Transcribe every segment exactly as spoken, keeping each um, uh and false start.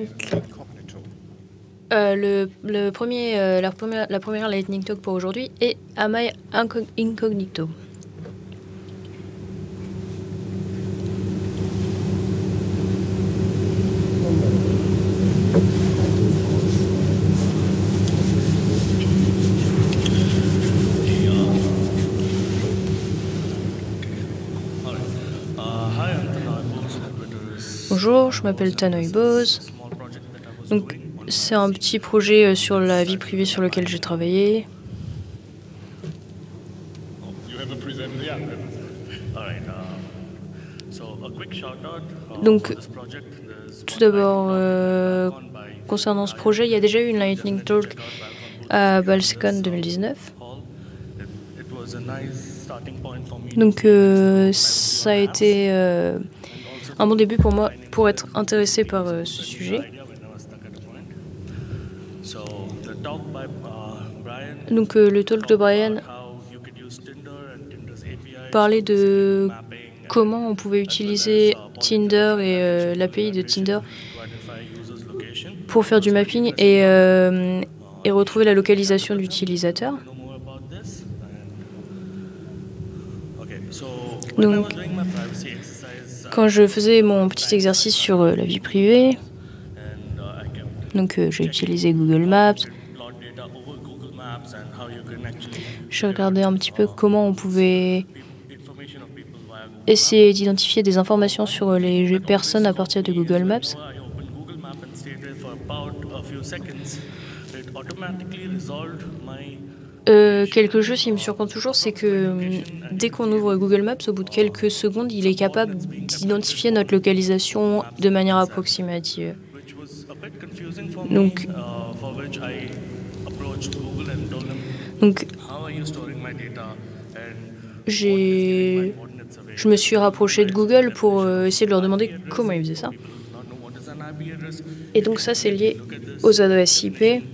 Lightning, euh, le, le premier, euh, la, première, la première Lightning Talk pour aujourd'hui est Am I Inco- Incognito. Bonjour, je m'appelle Tanoï Bose. Donc, c'est un petit projet euh, sur la vie privée sur lequel j'ai travaillé. Donc, tout d'abord, euh, concernant ce projet, il y a déjà eu une Lightning Talk à BalSecon deux mille dix-neuf. Donc, euh, ça a été euh, un bon début pour moi pour être intéressé par euh, ce sujet. Donc, euh, le talk de Brian parlait de comment on pouvait utiliser Tinder et euh, l'A P I de Tinder pour faire du mapping et, euh, et retrouver la localisation d'utilisateur. Donc, quand je faisais mon petit exercice sur euh, la vie privée, donc euh, j'ai utilisé Google Maps. Je regardais un petit peu comment on pouvait essayer d'identifier des informations sur les personnes à partir de Google Maps. Euh, quelque chose qui me surprend toujours, c'est que euh, dès qu'on ouvre Google Maps, au bout de quelques secondes, il est capable d'identifier notre localisation de manière approximative. Donc, donc j'ai, je me suis rapproché de Google pour euh, essayer de leur demander comment ils faisaient ça. Et donc ça, c'est lié aux adresses I P.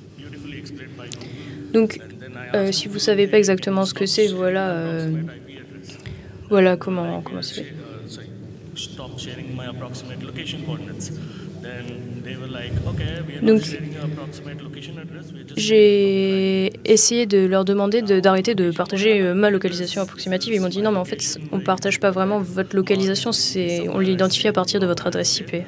Donc, euh, si vous ne savez pas exactement ce que c'est, voilà, euh, voilà comment, comment c'est fait. Donc, j'ai essayé de leur demander de, d'arrêter de partager euh, ma localisation approximative. Ils m'ont dit non, mais en fait, on ne partage pas vraiment votre localisation, c'est, on l'identifie à partir de votre adresse I P.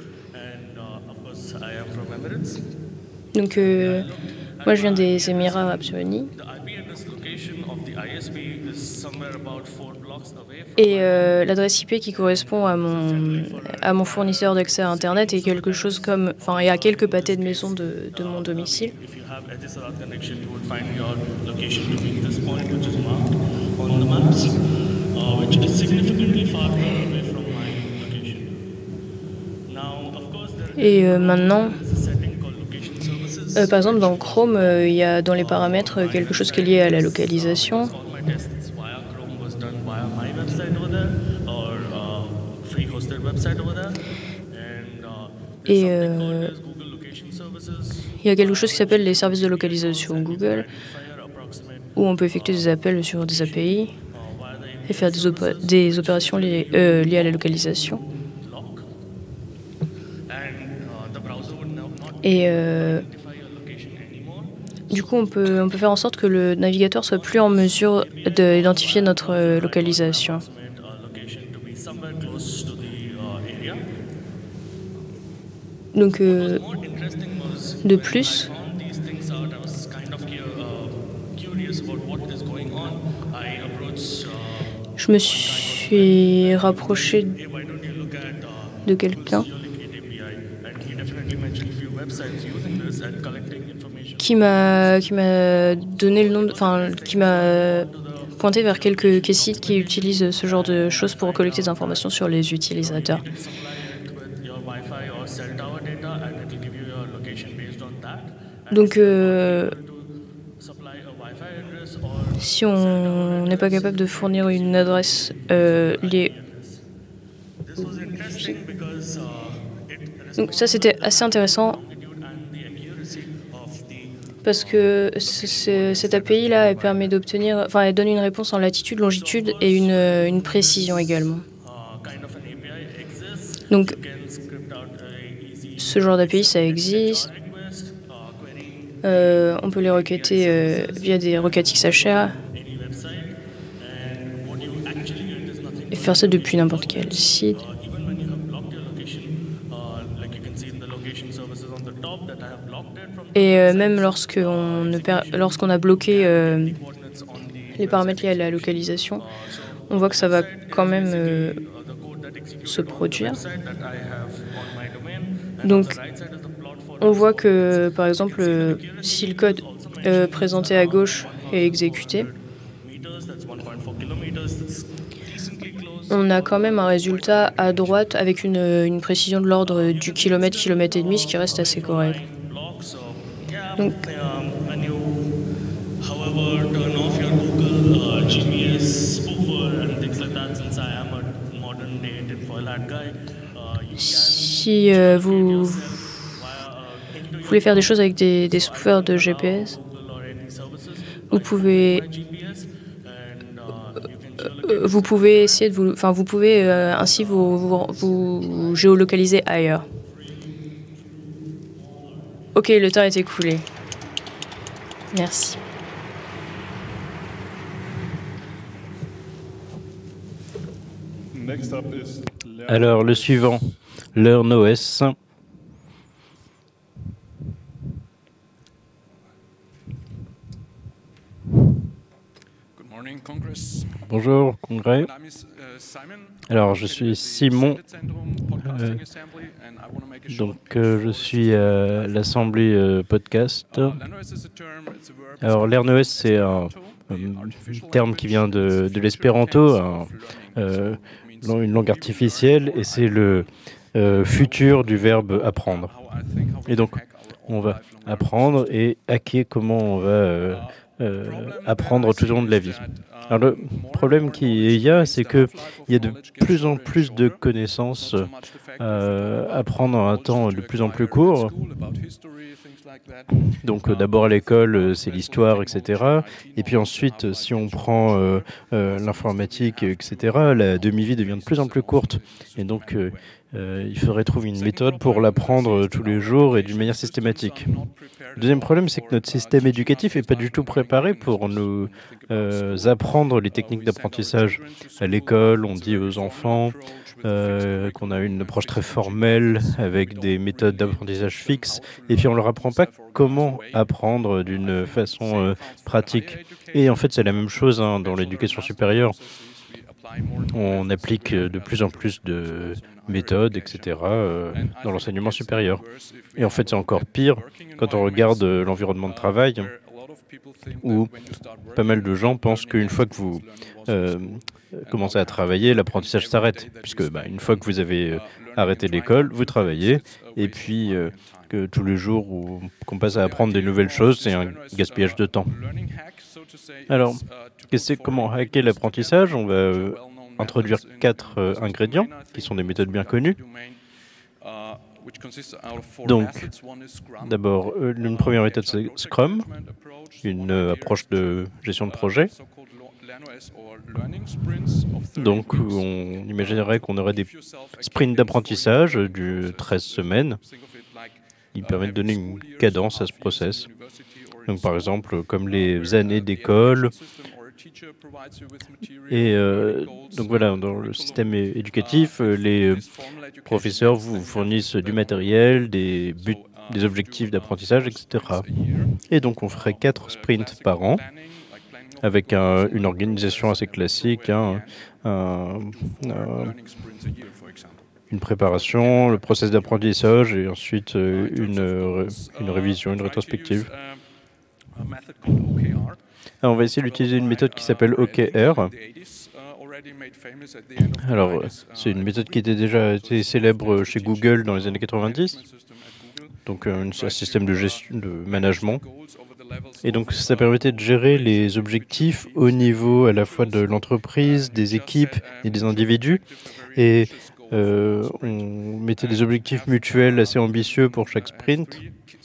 Donc, euh, moi, je viens des Émirats arabes unis. Et euh, l'adresse I P qui correspond à mon, à mon fournisseur d'accès à Internet est quelque chose comme, enfin, et à quelques pâtés de maison de, de mon domicile. Et euh, maintenant, euh, par exemple, dans Chrome, euh, il y a dans les paramètres quelque chose qui est lié à la localisation. Et euh, il y a quelque chose qui s'appelle les services de localisation Google, où on peut effectuer des appels sur des A P I et faire des, op des opérations liées, euh, liées à la localisation. Et euh, du coup, on peut, on peut faire en sorte que le navigateur soit plus en mesure d'identifier notre euh, localisation. Donc, euh, de plus, je me suis rapproché de quelqu'un qui m'a qui m'a donné le nom, enfin qui m'a pointé vers quelques sites qui utilisent ce genre de choses pour collecter des informations sur les utilisateurs. Donc, euh, si on n'est pas capable de fournir une adresse euh, liée... Donc ça, c'était assez intéressant parce que ce, cette A P I-là, elle permet d'obtenir... Enfin, elle donne une réponse en latitude, longitude et une, une précision également. Donc, ce genre d'A P I, ça existe. Euh, on peut les requêter euh, via des requêtes X H R et faire ça depuis n'importe quel site. Et euh, même lorsqu'on lorsqu'on a bloqué euh, les paramètres liés à la localisation, on voit que ça va quand même euh, se produire. Donc, on voit que, par exemple, euh, si le code euh, présenté à gauche est exécuté, on a quand même un résultat à droite avec une, une précision de l'ordre du kilomètre, kilomètre et demi, ce qui reste assez correct. Donc, si euh, vous, vous voulez faire des choses avec des, des spoofers de G P S, vous pouvez euh, vous pouvez essayer de vous, enfin vous pouvez euh, ainsi vous, vous, vous géolocaliser ailleurs. Ok, le temps est écoulé. Merci. Alors, le suivant, LearnOS. Bonjour, Congrès. Alors, je suis Simon. Euh, donc, euh, je suis à l'Assemblée euh, podcast. Alors, LearnOS, c'est un, un terme qui vient de, de l'espéranto, un, euh, une langue artificielle, et c'est le euh, futur du verbe apprendre. Et donc, on va apprendre et hacker comment on va euh, euh, apprendre tout au long de la vie. Alors, le problème qu'il y a, c'est qu'il y a de plus en plus de connaissances euh, à apprendre en un temps de plus en plus court. Donc euh, d'abord à l'école, euh, c'est l'histoire, et cetera. Et puis ensuite, si on prend euh, euh, l'informatique, et cetera, la demi-vie devient de plus en plus courte. Et donc, euh, euh, il faudrait trouver une méthode pour l'apprendre tous les jours et d'une manière systématique. Le deuxième problème, c'est que notre système éducatif n'est pas du tout préparé pour nous euh, apprendre les techniques d'apprentissage. À l'école, on dit aux enfants euh, qu'on a une approche très formelle avec des méthodes d'apprentissage fixes, et puis on ne leur apprend pas comment apprendre d'une façon euh, pratique. Et en fait, c'est la même chose hein, dans l'éducation supérieure. On applique de plus en plus de méthodes, et cetera, euh, dans l'enseignement supérieur. Et en fait, c'est encore pire quand on regarde euh, l'environnement de travail, où pas mal de gens pensent qu'une fois que vous euh, commencez à travailler, l'apprentissage s'arrête, puisque bah, une fois que vous avez euh, arrêté l'école, vous travaillez, et puis euh, que tous les jours où qu'on passe à apprendre des nouvelles choses, c'est un gaspillage de temps. Alors, c'est comment hacker l'apprentissage? On va euh, introduire quatre euh, ingrédients, qui sont des méthodes bien connues. Donc, d'abord, euh, une première méthode, c'est Scrum, une euh, approche de gestion de projet. Donc, on imaginerait qu'on aurait des sprints d'apprentissage de treize semaines qui permettent de donner une cadence à ce process. Donc, par exemple, comme les années d'école. Et euh, donc voilà, dans le système éducatif, les professeurs vous fournissent du matériel, des buts, des objectifs d'apprentissage, et cetera. Et donc, on ferait quatre sprints par an, avec un, une organisation assez classique, hein, un, un, une préparation, le process d'apprentissage et ensuite euh, une, une révision, une rétrospective. Alors, on va essayer d'utiliser une méthode qui s'appelle O K R. Alors, c'est une méthode qui était déjà été célèbre chez Google dans les années quatre-vingt-dix. Donc, un, un système de gestion, de management. Et donc, ça permettait de gérer les objectifs au niveau à la fois de l'entreprise, des équipes et des individus. Et euh, on mettait des objectifs mutuels assez ambitieux pour chaque sprint.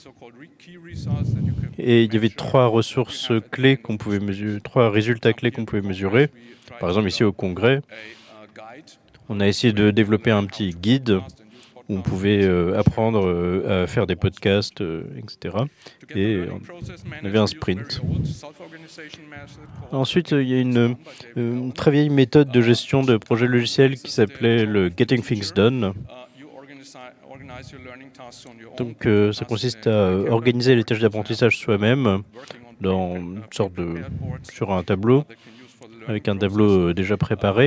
Et il y avait trois ressources clés qu'on pouvait mesurer, trois résultats clés qu'on pouvait mesurer. Par exemple, ici au Congrès, on a essayé de développer un petit guide où on pouvait euh, apprendre euh, à faire des podcasts, euh, et cetera. Et on avait un sprint. Ensuite, il y a une, une très vieille méthode de gestion de projets logiciels qui s'appelait le Getting Things Done. Donc, euh, ça consiste à organiser les tâches d'apprentissage soi-même dans une sorte de sur un tableau, avec un tableau déjà préparé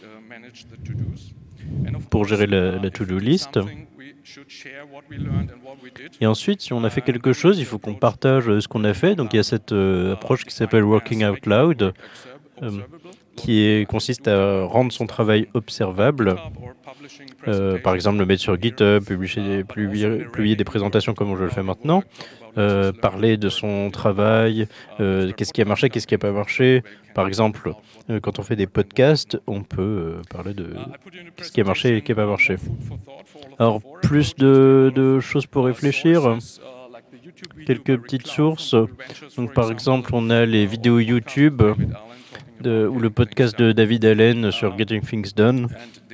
pour gérer la, la to-do list. Et ensuite, si on a fait quelque chose, il faut qu'on partage ce qu'on a fait. Donc il y a cette euh, approche qui s'appelle Working Out Loud, euh, qui est, consiste à rendre son travail observable. Euh, par exemple, le mettre sur GitHub, publier, publier, publier des présentations comme je le fais maintenant, euh, parler de son travail, euh, qu'est-ce qui a marché, qu'est-ce qui n'a pas marché. Par exemple, euh, quand on fait des podcasts, on peut euh, parler de ce qui a marché et ce qui n'a pas marché. Alors, plus de, de choses pour réfléchir. Quelques petites sources. Donc, par exemple, on a les vidéos YouTube de, ou le podcast de David Allen sur Getting Things Done.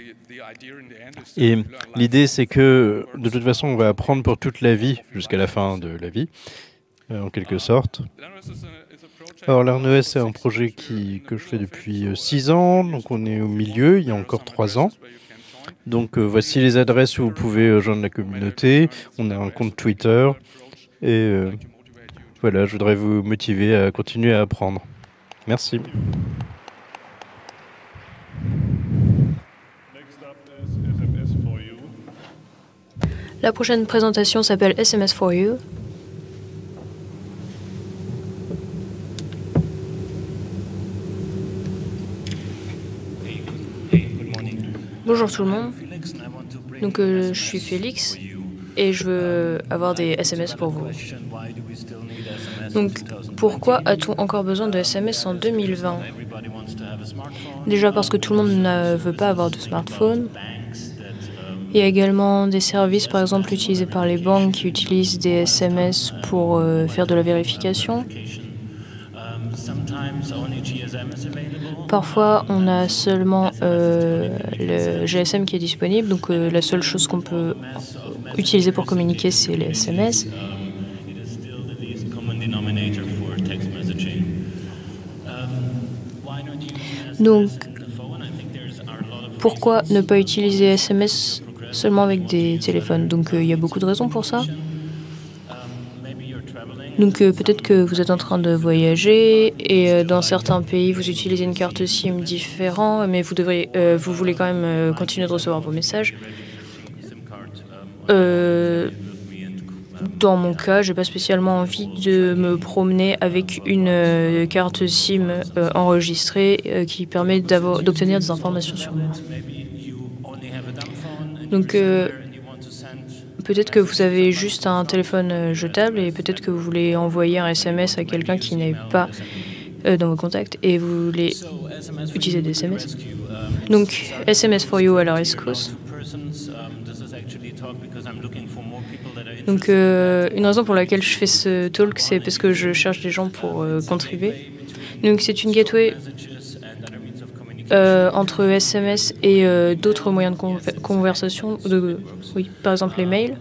Et l'idée, c'est que de toute façon, on va apprendre pour toute la vie, jusqu'à la fin de la vie, euh, en quelque sorte. Alors, l'A R N E S, c'est un projet qui, que je fais depuis six ans, donc on est au milieu, il y a encore trois ans. Donc, euh, voici les adresses où vous pouvez euh, joindre la communauté. On a un compte Twitter. Et euh, voilà, je voudrais vous motiver à continuer à apprendre. Merci. La prochaine présentation s'appelle S M S for You. Bonjour tout le monde. Donc euh, je suis Félix et je veux avoir des S M S pour vous. Donc pourquoi a-t-on encore besoin de S M S en deux mille vingt? Déjà parce que tout le monde ne veut pas avoir de smartphone. Il y a également des services, par exemple, utilisés par les banques qui utilisent des S M S pour euh, faire de la vérification. Parfois, on a seulement euh, le G S M qui est disponible, donc euh, la seule chose qu'on peut utiliser pour communiquer, c'est les S M S. Donc, pourquoi ne pas utiliser S M S seulement avec des téléphones? Donc, euh, il y a beaucoup de raisons pour ça. Donc, euh, peut-être que vous êtes en train de voyager et euh, dans certains pays, vous utilisez une carte SIM différente, mais vous, devriez, euh, vous voulez quand même euh, continuer de recevoir vos messages. Euh, dans mon cas, j'ai pas spécialement envie de me promener avec une euh, carte SIM euh, enregistrée euh, qui permet d'obtenir des informations sur moi. Donc, euh, peut-être que vous avez juste un téléphone jetable et peut-être que vous voulez envoyer un S M S à quelqu'un qui n'est pas euh, dans vos contacts et vous voulez utiliser des S M S. Donc, S M S for you à la East Coast. Donc, euh, une raison pour laquelle je fais ce talk, c'est parce que je cherche des gens pour euh, contribuer. Donc, c'est une gateway euh, entre S M S et euh, d'autres moyens de con conversation. De, oui, par exemple les mails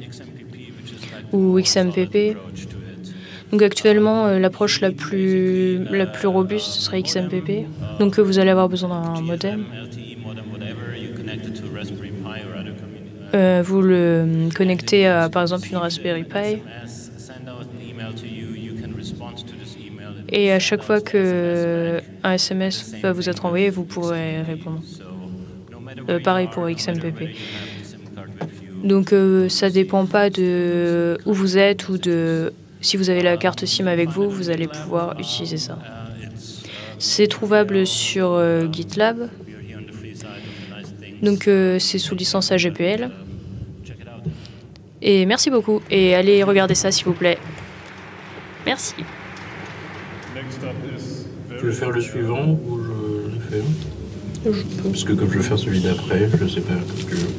ou X M P P. Donc, actuellement, euh, l'approche la plus, la plus robuste ce serait X M P P. Donc, euh, vous allez avoir besoin d'un modem. Euh, vous le connectez à, par exemple, une Raspberry Pi. Et à chaque fois qu'un S M S va vous être envoyé, vous pourrez répondre. Euh, pareil pour X M P P. Donc, euh, ça ne dépend pas de où vous êtes ou de... Si vous avez la carte SIM avec vous, vous allez pouvoir utiliser ça. C'est trouvable sur euh, GitLab. Donc, euh, c'est sous licence A G P L. Et merci beaucoup. Et allez regarder ça, s'il vous plaît. Merci. Je vais faire le suivant ou je le fais? Je peux. Parce que comme je vais faire celui d'après, je ne sais pas ce que tu veux.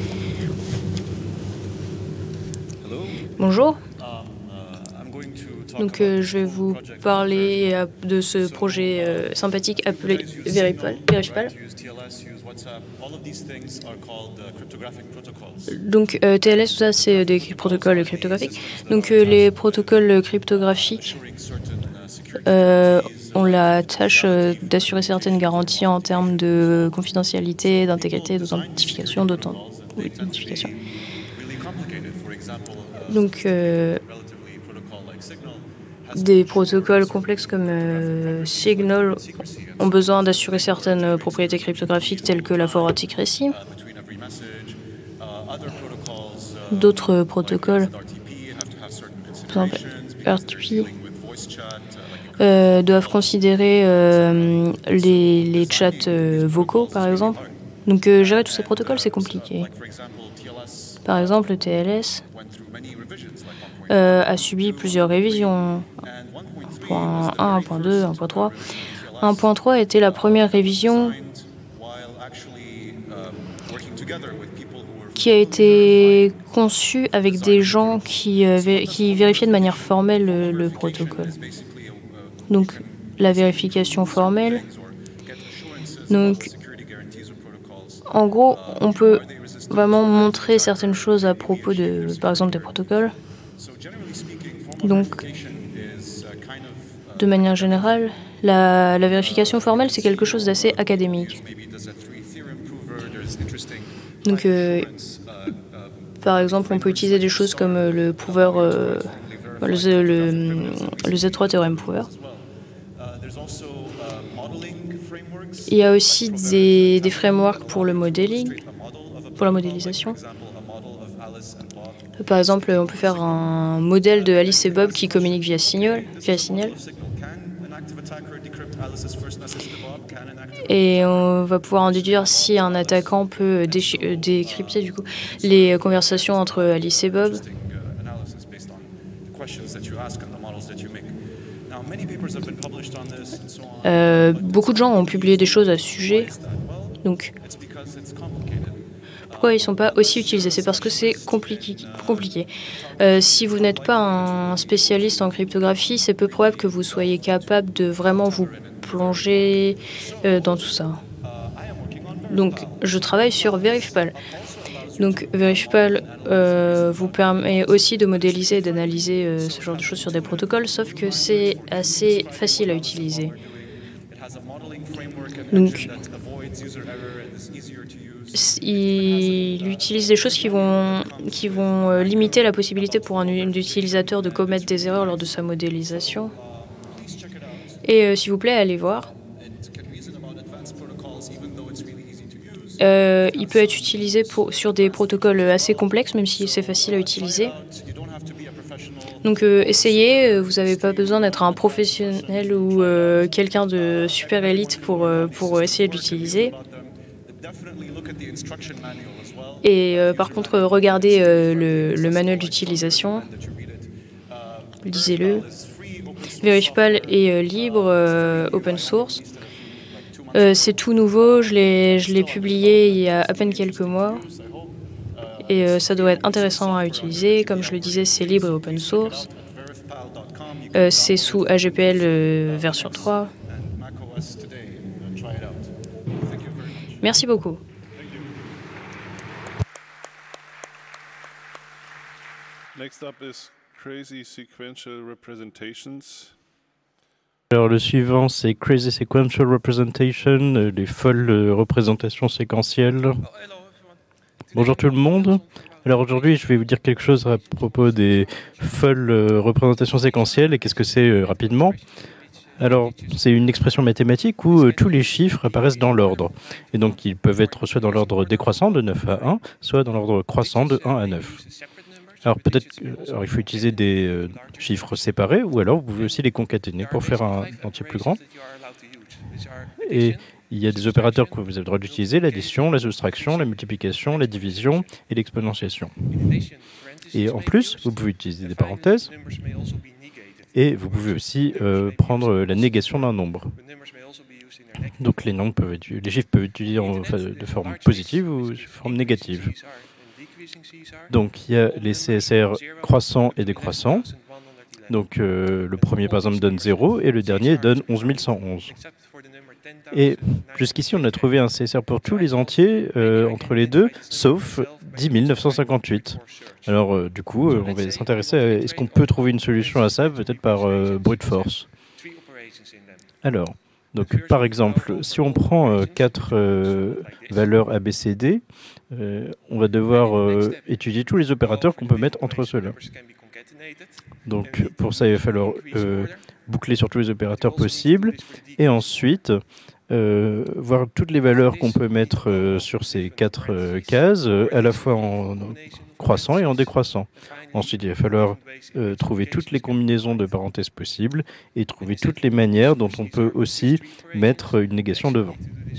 Bonjour. Donc, euh, je vais vous parler euh, de ce projet euh, sympathique appelé Veripal. Veripal. Donc, euh, T L S, tout ça, c'est des protocoles cryptographiques. Donc, euh, les protocoles cryptographiques euh, ont la tâche euh, d'assurer certaines garanties en termes de confidentialité, d'intégrité, d'authentification, d'authentification. Donc, euh, des protocoles complexes comme euh, Signal ont besoin d'assurer certaines propriétés cryptographiques telles que la forward secrecy. D'autres protocoles, par exemple R T P, euh, doivent considérer euh, les, les chats euh, vocaux, par exemple. Donc, euh, gérer tous ces protocoles, c'est compliqué. Par exemple, le T L S euh, a subi plusieurs révisions. un point un, un point deux, un point trois. un point trois était la première révision qui a été conçue avec des gens qui, euh, vé qui vérifiaient de manière formelle le, le protocole. Donc, la vérification formelle. Donc, en gros, on peut vraiment montrer certaines choses à propos de, par exemple, des protocoles. Donc, de manière générale, la, la vérification formelle, c'est quelque chose d'assez académique. Donc, euh, par exemple, on peut utiliser des choses comme le prover, euh, le, le, le Z trois Theorem Prover. Il y a aussi des, des frameworks pour le modeling, pour la modélisation. Par exemple, on peut faire un modèle de Alice et Bob qui communiquent via Signal. Via Signal. Et on va pouvoir en déduire si un attaquant peut décrypter du coup les conversations entre Alice et Bob. Euh, beaucoup de gens ont publié des choses à ce sujet. Donc, pourquoi ils ne sont pas aussi utilisés? C'est parce que c'est compliqué. compliqué. Euh, si vous n'êtes pas un spécialiste en cryptographie, c'est peu probable que vous soyez capable de vraiment vous plonger euh, dans tout ça. Donc, je travaille sur Veripal. Donc, Veripal euh, vous permet aussi de modéliser et d'analyser euh, ce genre de choses sur des protocoles, sauf que c'est assez facile à utiliser. Donc, il utilise des choses qui vont, qui vont euh, limiter la possibilité pour un, un utilisateur de commettre des erreurs lors de sa modélisation. Et euh, s'il vous plaît, allez voir. Euh, il peut être utilisé pour, sur des protocoles assez complexes, même si c'est facile à utiliser. Donc, euh, essayez. Vous n'avez pas besoin d'être un professionnel ou euh, quelqu'un de super élite pour, euh, pour essayer de l'utiliser. Et euh, par contre, regardez euh, le, le manuel d'utilisation. Lisez-le. Veripal est euh, libre, euh, open source. Euh, c'est tout nouveau, je l'ai publié il y a à peine quelques mois. Et euh, ça doit être intéressant à utiliser. Comme je le disais, c'est libre et open source. Euh, c'est sous A G P L euh, version trois. Merci beaucoup. Next up is Crazy Sequential Representations. Alors le suivant, c'est Crazy Sequential Representation, euh, les folles euh, représentations séquentielles. Bonjour tout le monde. Alors aujourd'hui, je vais vous dire quelque chose à propos des folles euh, représentations séquentielles et qu'est-ce que c'est euh, rapidement. Alors, c'est une expression mathématique où euh, tous les chiffres apparaissent dans l'ordre. Et donc, ils peuvent être soit dans l'ordre décroissant de neuf à un, soit dans l'ordre croissant de un à neuf. Alors peut-être qu'il faut utiliser des euh, chiffres séparés ou alors vous pouvez aussi les concaténer pour faire un entier plus grand. Et il y a des opérateurs que vous avez le droit d'utiliser, l'addition, la soustraction, la multiplication, la division et l'exponentiation. Et en plus, vous pouvez utiliser des parenthèses et vous pouvez aussi euh, prendre la négation d'un nombre. Donc les, nombres peuvent être, les chiffres peuvent être utilisés en, de forme positive ou de forme négative. Donc, il y a les C S R croissants et décroissants. Donc euh, le premier par exemple donne zéro et le dernier donne onze mille cent onze. Et jusqu'ici on a trouvé un C S R pour tous les entiers euh, entre les deux, sauf dix mille neuf cent cinquante-huit. Alors euh, du coup euh, on va s'intéresser à est-ce qu'on peut trouver une solution à ça, peut-être par euh, brute force. Alors, donc par exemple, si on prend euh, quatre euh, valeurs A B C D, euh, on va devoir euh, étudier tous les opérateurs qu'on peut mettre entre ceux-là. Donc pour ça, il va falloir euh, boucler sur tous les opérateurs possibles et ensuite euh, voir toutes les valeurs qu'on peut mettre euh, sur ces quatre euh, cases, euh, à la fois en croissant et en décroissant. Ensuite, il va falloir euh, trouver toutes les combinaisons de parenthèses possibles et trouver toutes les manières dont on peut aussi mettre une négation devant.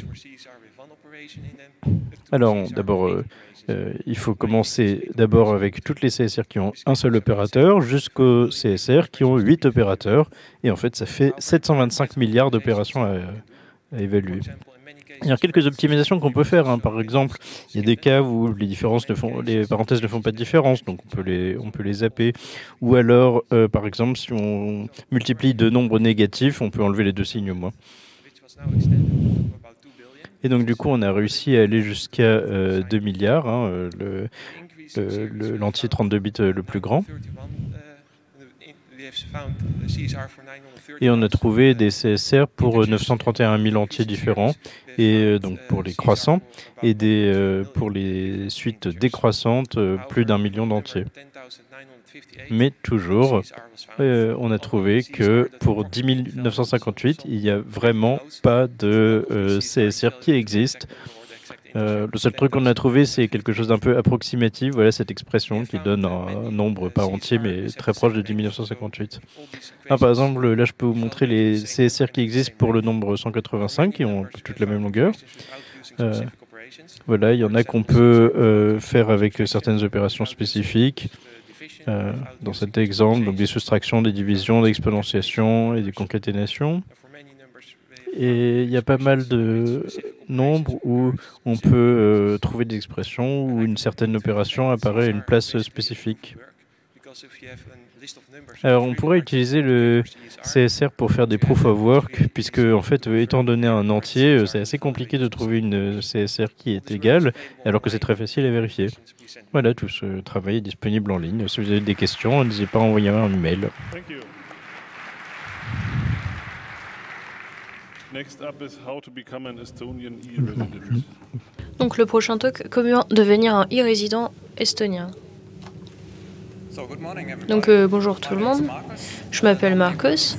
Alors, d'abord, euh, euh, il faut commencer d'abord avec toutes les C S R qui ont un seul opérateur jusqu'aux C S R qui ont huit opérateurs. Et en fait, ça fait sept cent vingt-cinq milliards d'opérations à, à évaluer. Il y a quelques optimisations qu'on peut faire. Hein. Par exemple, il y a des cas où les, différences ne font, les parenthèses ne font pas de différence, donc on peut les, on peut les zapper. Ou alors, euh, par exemple, si on multiplie deux nombres négatifs, on peut enlever les deux signes au moins. Et donc, du coup, on a réussi à aller jusqu'à euh, deux milliards, hein, le, le, le, l'entier trente-deux bits le plus grand. Et on a trouvé des C S R pour neuf cent trente et un mille entiers différents, et euh, donc pour les croissants, et des, euh, pour les suites décroissantes, euh, plus d'un million d'entiers. Mais toujours, euh, on a trouvé que pour dix mille neuf cent cinquante-huit, il n'y a vraiment pas de euh, C S R qui existe. Euh, le seul truc qu'on a trouvé, c'est quelque chose d'un peu approximatif. Voilà cette expression qui donne un, un nombre pas entier, mais très proche de dix mille neuf cent cinquante-huit. Ah, par exemple, là, je peux vous montrer les C S R qui existent pour le nombre cent quatre-vingt-cinq, qui ont toute la même longueur. Euh, voilà, il y en a qu'on peut euh, faire avec certaines opérations spécifiques. Euh, dans cet exemple, donc des soustractions, des divisions, des exponentiations et des concaténations. Et il y a pas mal de nombres où on peut euh, trouver des expressions où une certaine opération apparaît à une place spécifique. Alors on pourrait utiliser le C S R pour faire des proof of work, puisque en fait, étant donné un entier, c'est assez compliqué de trouver une C S R qui est égale, alors que c'est très facile à vérifier. Voilà, tout ce travail est disponible en ligne. Si vous avez des questions, n'hésitez pas à envoyer un email. Donc le prochain talk, comment devenir un e-résident estonien. Donc euh, bonjour tout le monde, je m'appelle Marcos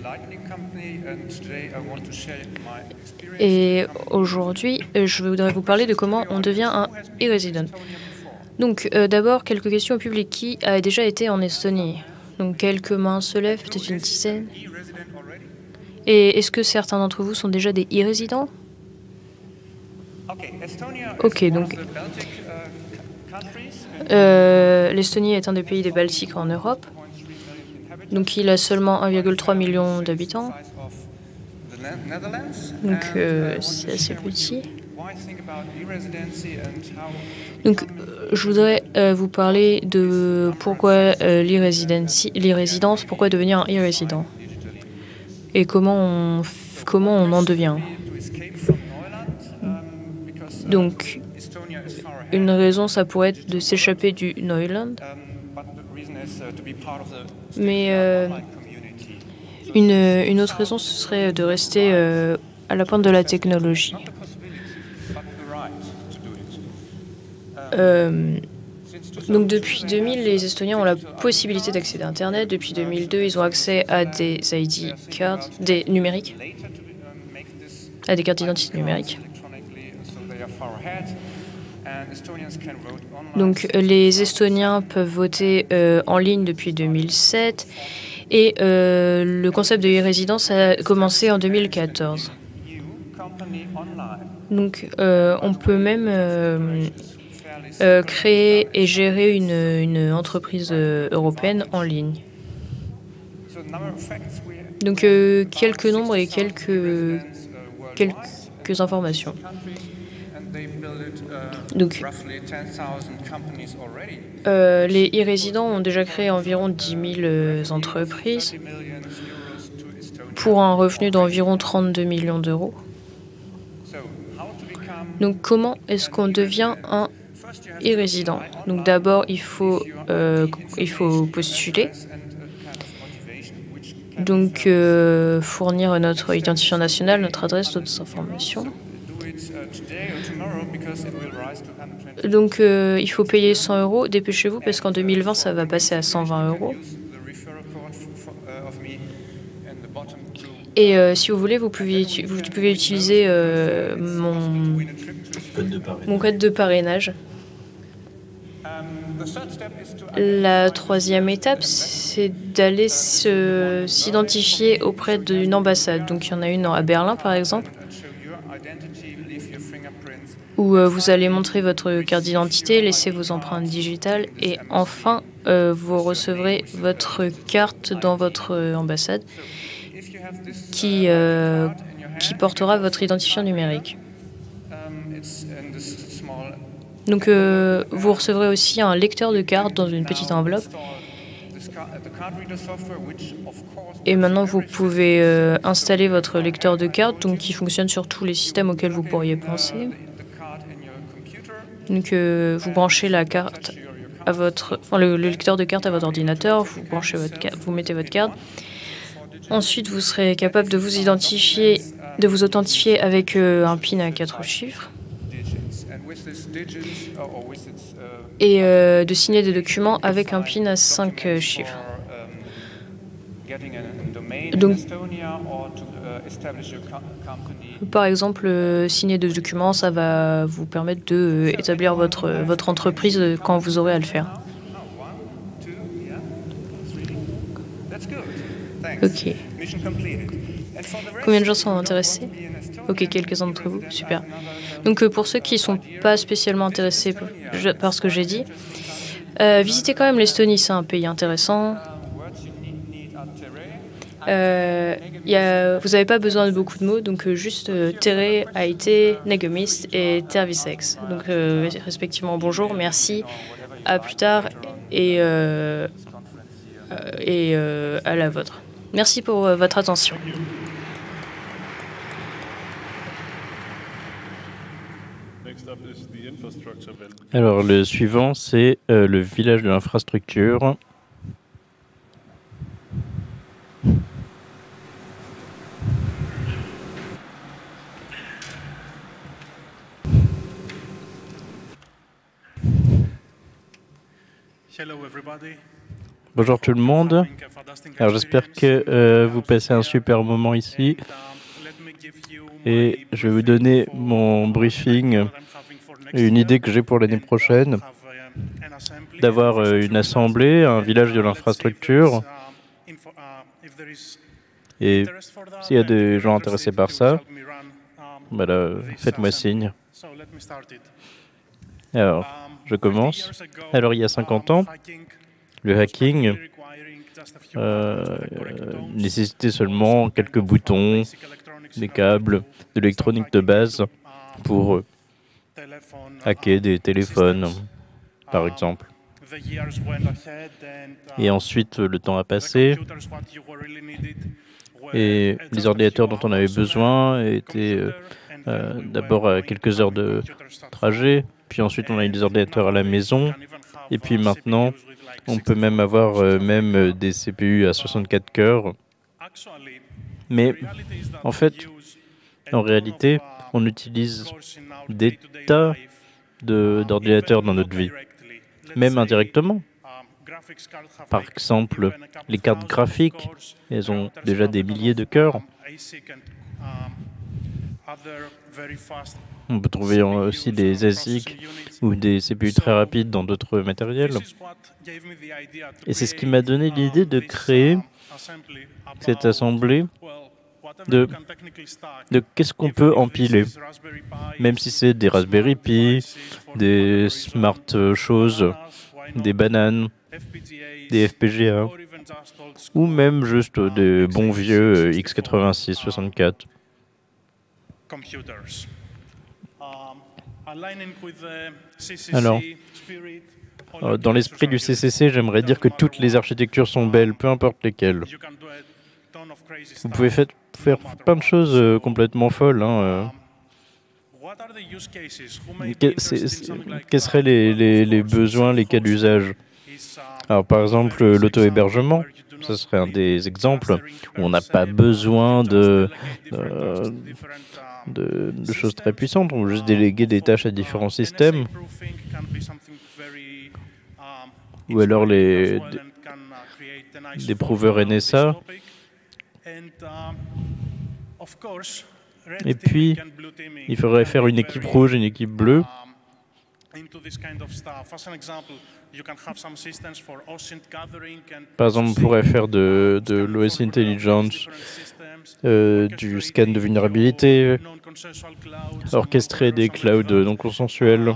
et aujourd'hui je voudrais vous parler de comment on devient un e-résident. Donc euh, d'abord quelques questions au public. Qui a déjà été en Estonie? Donc quelques mains se lèvent, peut-être une dizaine. Et est-ce que certains d'entre vous sont déjà des e-résidents? Ok, donc euh, l'Estonie est un des pays des Baltiques en Europe. Donc il a seulement un virgule trois million d'habitants. Donc euh, c'est assez petit. Donc je voudrais euh, vous parler de pourquoi euh, l'e-résidence, pourquoi devenir un e-résident. Et comment on, comment on en devient. Donc, une raison, ça pourrait être de s'échapper du Neuland. Mais euh, une, une autre raison, ce serait de rester euh, à la pointe de la technologie. Euh, donc depuis deux mille, les Estoniens ont la possibilité d'accéder à Internet. Depuis deux mille deux, ils ont accès à des I D cards, des numériques, à des cartes d'identité numériques. Donc les Estoniens peuvent voter euh, en ligne depuis deux mille sept et euh, le concept de e-résidence a commencé en deux mille quatorze. Donc euh, on peut même euh, euh, créer et gérer une, une entreprise euh, européenne en ligne. Donc euh, quelques nombres et quelques, quelques informations. Donc, euh, les e-résidents ont déjà créé environ dix mille euh, entreprises pour un revenu d'environ trente-deux millions d'euros. Donc, comment est-ce qu'on devient un e-résident? Donc, d'abord, il faut, euh, il faut postuler. Donc, euh, fournir notre identifiant national, notre adresse, d'autres informations. Donc, euh, il faut payer cent euros. Dépêchez-vous parce qu'en deux mille vingt, ça va passer à cent vingt euros. Et euh, si vous voulez, vous pouvez, vous pouvez utiliser euh, mon, mon code de parrainage. La troisième étape, c'est d'aller s'identifier auprès d'une ambassade. Donc, il y en a une à Berlin, par exemple, où euh, vous allez montrer votre carte d'identité, laisser vos empreintes digitales et enfin, euh, vous recevrez votre carte dans votre euh, ambassade qui, euh, qui portera votre identifiant numérique. Donc, euh, vous recevrez aussi un lecteur de carte dans une petite enveloppe. Et maintenant, vous pouvez euh, installer votre lecteur de carte, donc qui fonctionne sur tous les systèmes auxquels vous pourriez penser. Donc, euh, vous branchez la carte à votre, enfin, le, le lecteur de carte à votre ordinateur, vous branchez votre carte, vous mettez votre carte. Ensuite, vous serez capable de vous identifier, de vous authentifier avec euh, un PIN à quatre chiffres. Et euh, de signer des documents avec un PIN à cinq euh, chiffres. Donc, par exemple, euh, signer des documents, ça va vous permettre d'établir euh, votre, votre entreprise euh, quand vous aurez à le faire. Ok. Combien de gens sont intéressés? Ok, quelques-uns d'entre vous, super. Donc euh, pour ceux qui ne sont pas spécialement intéressés par ce que j'ai dit, euh, visitez quand même l'Estonie, c'est un pays intéressant. Euh, y a, vous n'avez pas besoin de beaucoup de mots, donc euh, juste euh, tere, aite, negemist et tervisex. Donc euh, respectivement bonjour, merci, à plus tard et, euh, et euh, à la vôtre. Merci pour euh, votre attention. Alors, le suivant, c'est euh, le village de l'infrastructure. Bonjour tout le monde. Alors, j'espère que euh, vous passez un super moment ici. Et je vais vous donner mon briefing, une idée que j'ai pour l'année prochaine, d'avoir une assemblée, un village de l'infrastructure. Et s'il y a des gens intéressés par ça, bah là, faites-moi signe. Alors, je commence. Alors, il y a cinquante ans, le hacking euh, nécessitait seulement quelques boutons, des câbles, de l'électronique de base pour hacker des téléphones, par exemple. Et ensuite, le temps a passé et les ordinateurs dont on avait besoin étaient euh, euh, d'abord à quelques heures de trajet, puis ensuite on a eu des ordinateurs à la maison, et puis maintenant on peut même avoir euh, même des C P U à soixante-quatre cœurs. Mais en fait, en réalité, on utilise des tas d'ordinateurs dans notre vie, même indirectement. Par exemple, les cartes graphiques, elles ont déjà des milliers de cœurs. On peut trouver aussi des A S I C ou des C P U très rapides dans d'autres matériels. Et c'est ce qui m'a donné l'idée de créer cette assemblée de, de qu'est-ce qu'on peut empiler, même si c'est des Raspberry Pi, des smart choses, des bananes, des F P G A, ou même juste des bons vieux x quatre-vingt-six soixante-quatre. Alors, euh, dans l'esprit du C C C, j'aimerais dire que toutes les architectures sont belles, peu importe lesquelles. Vous pouvez fait, faire plein de choses euh, complètement folles. Hein, euh. Que, c'est, c'est, quels seraient les, les, les besoins, les cas d'usage? Alors, par exemple, l'auto-hébergement, ce serait un des exemples où on n'a pas besoin de, euh, de, de choses très puissantes. On veut juste déléguer des tâches à différents systèmes. Ou alors les, des, des prouveurs N S A. Et puis, il faudrait faire une équipe rouge et une équipe bleue. Par exemple, on pourrait faire de, de l'O S Intelligence, euh, du scan de vulnérabilité, orchestrer des clouds non consensuels,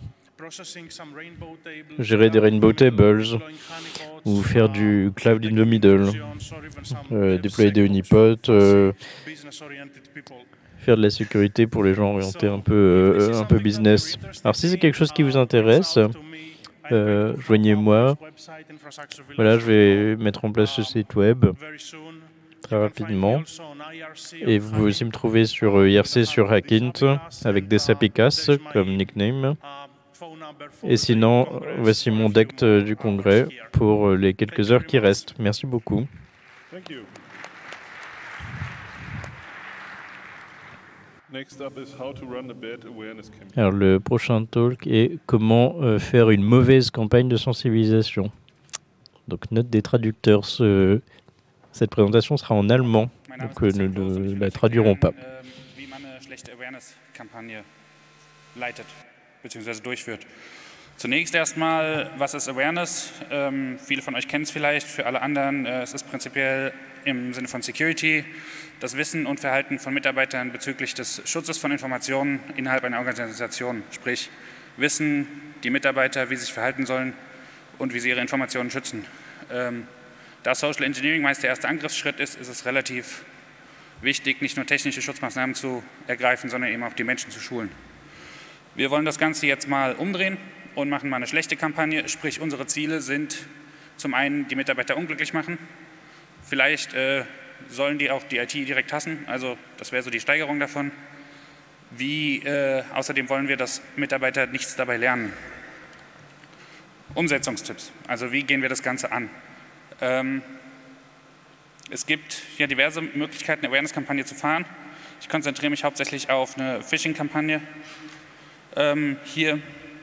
gérer des rainbow tables, ou faire du cloud in the middle, euh, déployer des honeypots, euh, faire de la sécurité pour les gens orientés un peu, euh, un peu business. Alors si c'est quelque chose qui vous intéresse, euh, joignez-moi. Voilà, je vais mettre en place ce site web très rapidement. Et vous pouvez aussi me trouver sur I R C, sur Hackint, avec des Sapicas comme nickname. Et sinon, voici mon deck du congrès pour les quelques heures qui restent. Merci beaucoup. Alors, le prochain talk est comment euh, faire une mauvaise campagne de sensibilisation. Donc, note des traducteurs. Ce, cette présentation sera en allemand, donc euh, nous ne la traduirons pas. Zunächst erstmal, was ist Awareness? Ähm, viele von euch kennen es vielleicht, für alle anderen, äh, es ist prinzipiell im Sinne von Security das Wissen und Verhalten von Mitarbeitern bezüglich des Schutzes von Informationen innerhalb einer Organisation. Sprich, wissen die Mitarbeiter, wie sie sich verhalten sollen und wie sie ihre Informationen schützen. Ähm, da Social Engineering meist der erste Angriffsschritt ist, ist es relativ wichtig, nicht nur technische Schutzmaßnahmen zu ergreifen, sondern eben auch die Menschen zu schulen. Wir wollen das Ganze jetzt mal umdrehen und machen mal eine schlechte Kampagne, sprich unsere Ziele sind zum einen die Mitarbeiter unglücklich machen, vielleicht äh, sollen die auch die I T direkt hassen, also das wäre so die Steigerung davon. Wie, äh, außerdem wollen wir, dass Mitarbeiter nichts dabei lernen. Umsetzungstipps, also wie gehen wir das Ganze an? Ähm, es gibt ja diverse Möglichkeiten, eine Awareness-Kampagne zu fahren. Ich konzentriere mich hauptsächlich auf eine Phishing-Kampagne ähm, hier.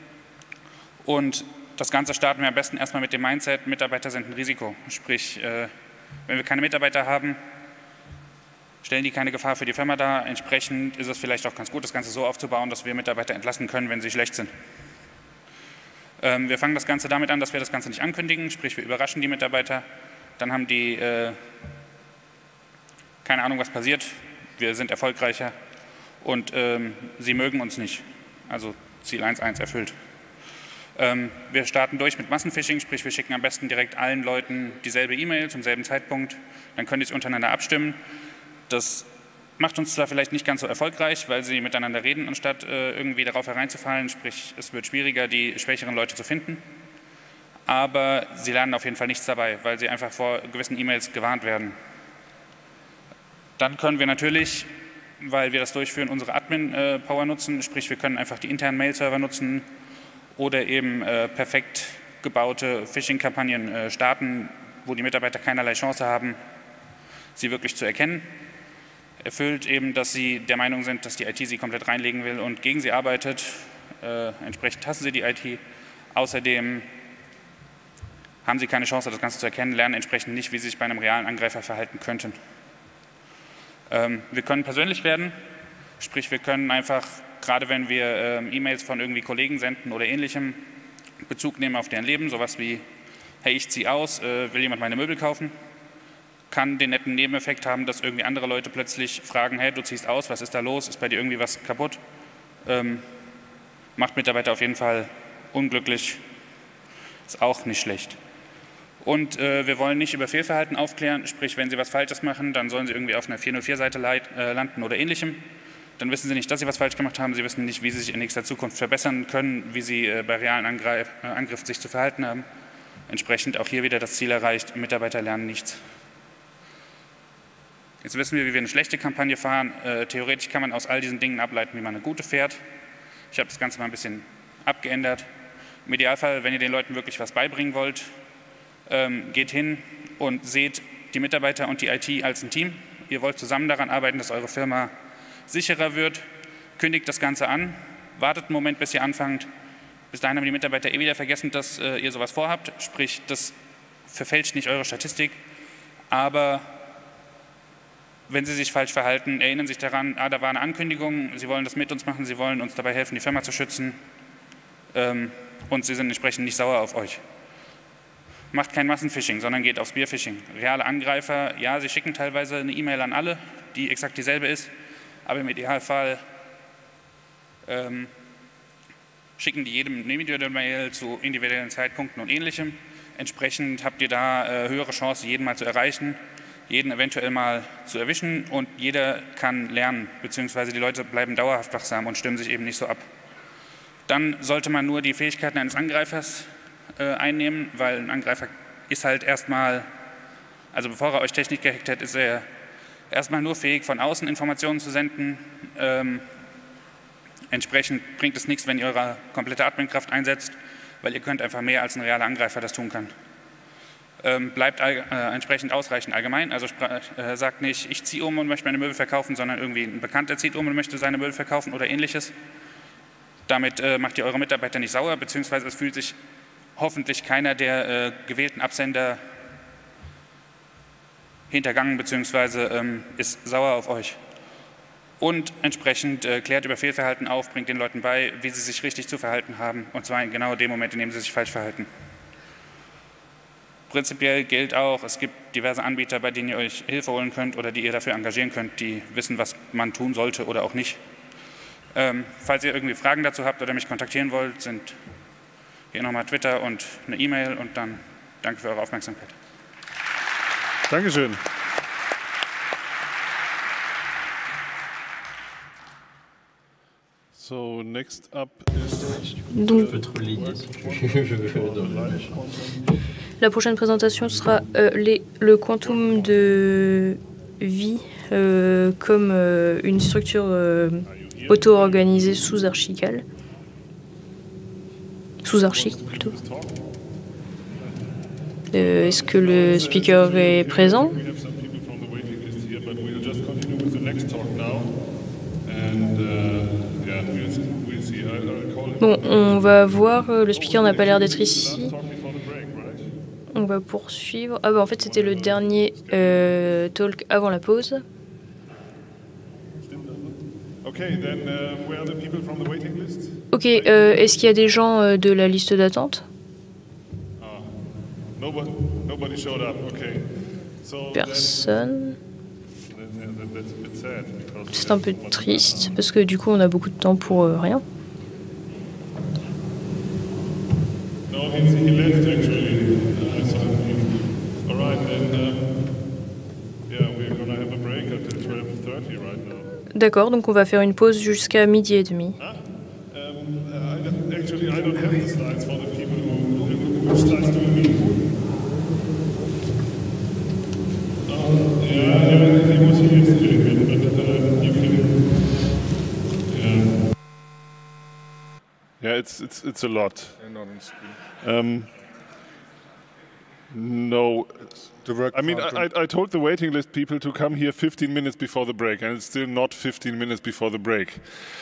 Und das Ganze starten wir am besten erstmal mit dem Mindset, Mitarbeiter sind ein Risiko. Sprich, äh, wenn wir keine Mitarbeiter haben, stellen die keine Gefahr für die Firma dar. Entsprechend ist es vielleicht auch ganz gut, das Ganze so aufzubauen, dass wir Mitarbeiter entlassen können, wenn sie schlecht sind. Ähm, wir fangen das Ganze damit an, dass wir das Ganze nicht ankündigen, sprich wir überraschen die Mitarbeiter. Dann haben die äh, keine Ahnung, was passiert. Wir sind erfolgreicher und ähm, sie mögen uns nicht. Also Ziel eins Punkt eins erfüllt. Ähm, wir starten durch mit Massenphishing, sprich wir schicken am besten direkt allen Leuten dieselbe E-Mail zum selben Zeitpunkt. Dann können die sich untereinander abstimmen. Das macht uns zwar vielleicht nicht ganz so erfolgreich, weil sie miteinander reden, anstatt äh, irgendwie darauf hereinzufallen. Sprich, es wird schwieriger, die schwächeren Leute zu finden. Aber sie lernen auf jeden Fall nichts dabei, weil sie einfach vor gewissen E-Mails gewarnt werden. Dann können wir natürlich, weil wir das durchführen, unsere Admin-Power nutzen. Sprich, wir können einfach die internen Mail-Server nutzen oder eben äh, perfekt gebaute Phishing-Kampagnen äh, starten, wo die Mitarbeiter keinerlei Chance haben, sie wirklich zu erkennen. Erfüllt eben, dass sie der Meinung sind, dass die I T sie komplett reinlegen will und gegen sie arbeitet. Äh, entsprechend hassen sie die I T. Außerdem haben sie keine Chance, das Ganze zu erkennen, lernen entsprechend nicht, wie sie sich bei einem realen Angreifer verhalten könnten. Ähm, wir können persönlich werden, sprich wir können einfach, gerade wenn wir ähm, E-Mails von irgendwie Kollegen senden oder ähnlichem, Bezug nehmen auf deren Leben, sowas wie, hey, ich ziehe aus, äh, will jemand meine Möbel kaufen? Kann den netten Nebeneffekt haben, dass irgendwie andere Leute plötzlich fragen, hey, du ziehst aus, was ist da los, ist bei dir irgendwie was kaputt? Ähm, macht Mitarbeiter auf jeden Fall unglücklich, ist auch nicht schlecht. Und äh, wir wollen nicht über Fehlverhalten aufklären, sprich, wenn sie was Falsches machen, dann sollen sie irgendwie auf einer vier null vier Seite äh, landen oder ähnlichem. dann wissen sie nicht, dass sie was falsch gemacht haben, sie wissen nicht, wie sie sich in nächster Zukunft verbessern können, wie sie äh, bei realen Angreif äh, Angriffen sich zu verhalten haben. Entsprechend auch hier wieder das Ziel erreicht, Mitarbeiter lernen nichts. Jetzt wissen wir, wie wir eine schlechte Kampagne fahren. Äh, theoretisch kann man aus all diesen Dingen ableiten, wie man eine gute fährt. Ich habe das Ganze mal ein bisschen abgeändert. Im Idealfall, wenn ihr den Leuten wirklich was beibringen wollt, ähm, geht hin und seht die Mitarbeiter und die I T als ein Team. Ihr wollt zusammen daran arbeiten, dass eure Firma sicherer wird. Kündigt das Ganze an, wartet einen Moment, bis ihr anfangt. Bis dahin haben die Mitarbeiter eh wieder vergessen, dass äh, ihr sowas vorhabt. Sprich, das verfälscht nicht eure Statistik, aber wenn sie sich falsch verhalten, erinnern sich daran, ah, da war eine Ankündigung, sie wollen das mit uns machen, sie wollen uns dabei helfen, die Firma zu schützen ähm, und sie sind entsprechend nicht sauer auf euch. Macht kein Massenphishing, sondern geht auf Spearphishing. Reale Angreifer, ja, sie schicken teilweise eine E-Mail an alle, die exakt dieselbe ist, aber im Idealfall ähm, schicken die jedem eine individuelle Mail zu individuellen Zeitpunkten und Ähnlichem. Entsprechend habt ihr da äh, höhere Chance, jeden mal zu erreichen, jeden eventuell mal zu erwischen und jeder kann lernen, beziehungsweise die Leute bleiben dauerhaft wachsam und stimmen sich eben nicht so ab. Dann sollte man nur die Fähigkeiten eines Angreifers äh, einnehmen, weil ein Angreifer ist halt erstmal, also bevor er euch Technik gehackt hat, ist er erstmal nur fähig, von außen Informationen zu senden. Ähm, entsprechend bringt es nichts, wenn ihr eure komplette Adminkraft einsetzt, weil ihr könnt einfach mehr als ein realer Angreifer das tun kann. Ähm, bleibt äh, entsprechend ausreichend allgemein, also äh, sagt nicht, ich ziehe um und möchte meine Möbel verkaufen, sondern irgendwie ein Bekannter zieht um und möchte seine Möbel verkaufen oder Ähnliches. Damit äh, macht ihr eure Mitarbeiter nicht sauer, beziehungsweise es fühlt sich hoffentlich keiner der äh, gewählten Absender hintergangen, beziehungsweise ähm, ist sauer auf euch. Und entsprechend äh, klärt über Fehlverhalten auf, bringt den Leuten bei, wie sie sich richtig zu verhalten haben, und zwar in genau dem Moment, in dem sie sich falsch verhalten. Prinzipiell gilt auch, es gibt diverse Anbieter, bei denen ihr euch Hilfe holen könnt oder die ihr dafür engagieren könnt, die wissen, was man tun sollte oder auch nicht. Ähm, falls ihr irgendwie Fragen dazu habt oder mich kontaktieren wollt, sind hier nochmal Twitter und eine E-Mail und dann danke für eure Aufmerksamkeit. Dankeschön. So, next up is Donc, la prochaine présentation sera euh, les, le quantum de vie euh, comme euh, une structure euh, auto-organisée sous archicale. Sous archique plutôt. Euh, Est-ce que le speaker est présent? Bon, on va voir, le speaker n'a pas l'air d'être ici. On va poursuivre. Ah bah en fait c'était le dernier euh, talk avant la pause. Ok, euh, est-ce qu'il y a des gens euh, de la liste d'attente? Personne. C'est un peu triste parce que du coup on a beaucoup de temps pour euh, rien. D'accord, donc on va faire une pause jusqu'à midi et demi. Yeah, it's it's it's a lot. Um, no, I mean I, I told the waiting list people to come here fifteen minutes before the break, and it's still not fifteen minutes before the break.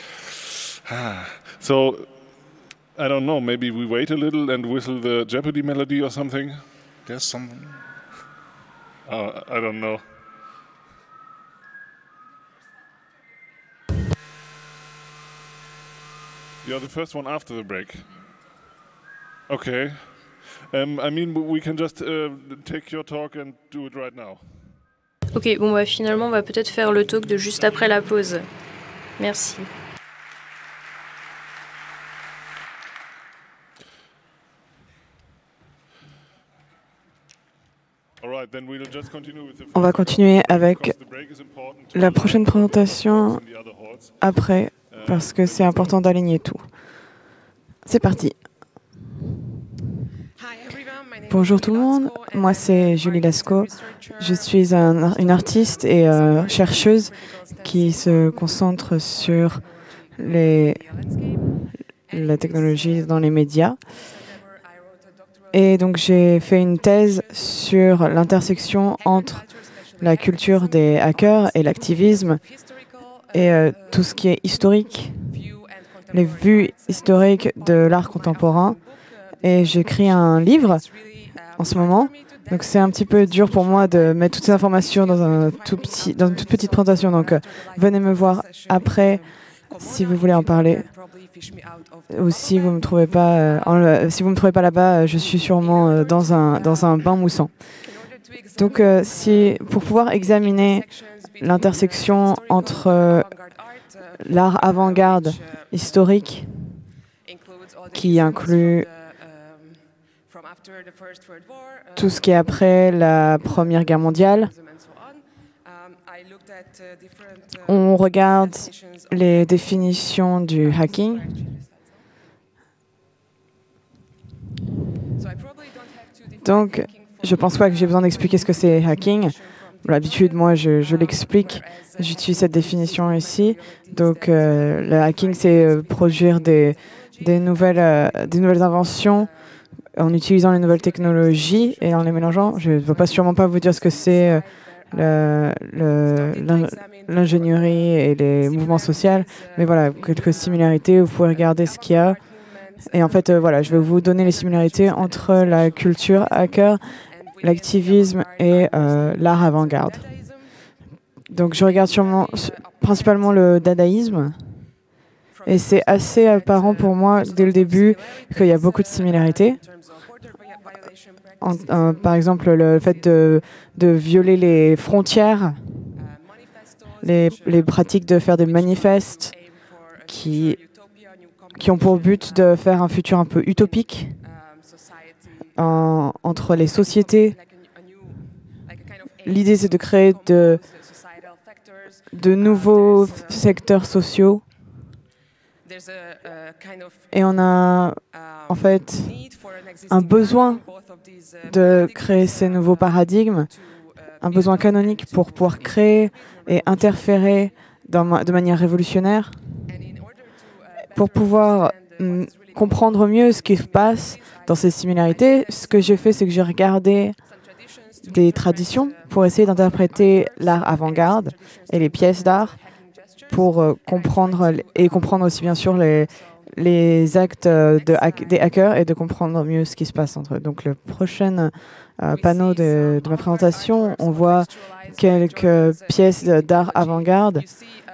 So I don't know. Maybe we wait a little and whistle the Jeopardy melody or something. There's someone. Oh, I don't know. You're the first one after the break. Okay. Um, I mean, we can just uh, take your talk and do it right now. Ok, bon bah finalement on va peut-être faire le talk de juste après la pause. Merci. On va continuer avec la prochaine présentation après, parce que c'est important d'aligner tout. C'est parti. Bonjour tout le monde, moi c'est Julie Lascaux. Je suis un, une artiste et euh, chercheuse qui se concentre sur les, la technologie dans les médias. Et donc j'ai fait une thèse sur l'intersection entre la culture des hackers et l'activisme et euh, tout ce qui est historique, les vues historiques de l'art contemporain. Et j'écris un livre en ce moment. Donc c'est un petit peu dur pour moi de mettre toutes ces informations dans, un tout petit, dans une toute petite présentation. Donc euh, venez me voir après si vous voulez en parler. Ou si vous me trouvez pas, euh, en, si vous me trouvez pas là-bas, euh, je suis sûrement euh, dans un dans un bain moussant. Donc, euh, si pour pouvoir examiner l'intersection entre euh, l'art avant-garde historique, qui inclut tout ce qui est après la Première Guerre mondiale, on regarde les définitions du hacking. Donc, je ne pense pas que j'ai besoin d'expliquer ce que c'est hacking. D'habitude, moi, je, je l'explique. J'utilise cette définition ici. Donc, euh, le hacking, c'est euh, produire des, des, nouvelles, euh, des nouvelles inventions en utilisant les nouvelles technologies et en les mélangeant. Je ne vais pas sûrement pas vous dire ce que c'est euh, l'ingénierie et les mouvements sociaux, mais voilà, quelques similarités. Vous pouvez regarder ce qu'il y a. Et en fait, euh, voilà, je vais vous donner les similarités entre la culture hacker, l'activisme et euh, l'art avant-garde. Donc, je regarde sûrement, principalement le dadaïsme. Et c'est assez apparent pour moi, dès le début, qu'il y a beaucoup de similarités. En, euh, par exemple, le fait de, de violer les frontières, les, les pratiques de faire des manifestes qui... qui ont pour but de faire un futur un peu utopique en, entre les sociétés. L'idée, c'est de créer de, de nouveaux secteurs sociaux. Et on a en fait un besoin de créer ces nouveaux paradigmes, un besoin canonique pour pouvoir créer et interférer dans, de manière révolutionnaire. Pour pouvoir mm, comprendre mieux ce qui se passe dans ces similarités, ce que j'ai fait, c'est que j'ai regardé des traditions pour essayer d'interpréter l'art avant-garde et les pièces d'art pour euh, comprendre et comprendre aussi bien sûr les, les actes de hack, des hackers et de comprendre mieux ce qui se passe entre eux. Donc le prochain euh, panneau de, de ma présentation, on voit quelques pièces d'art avant-garde.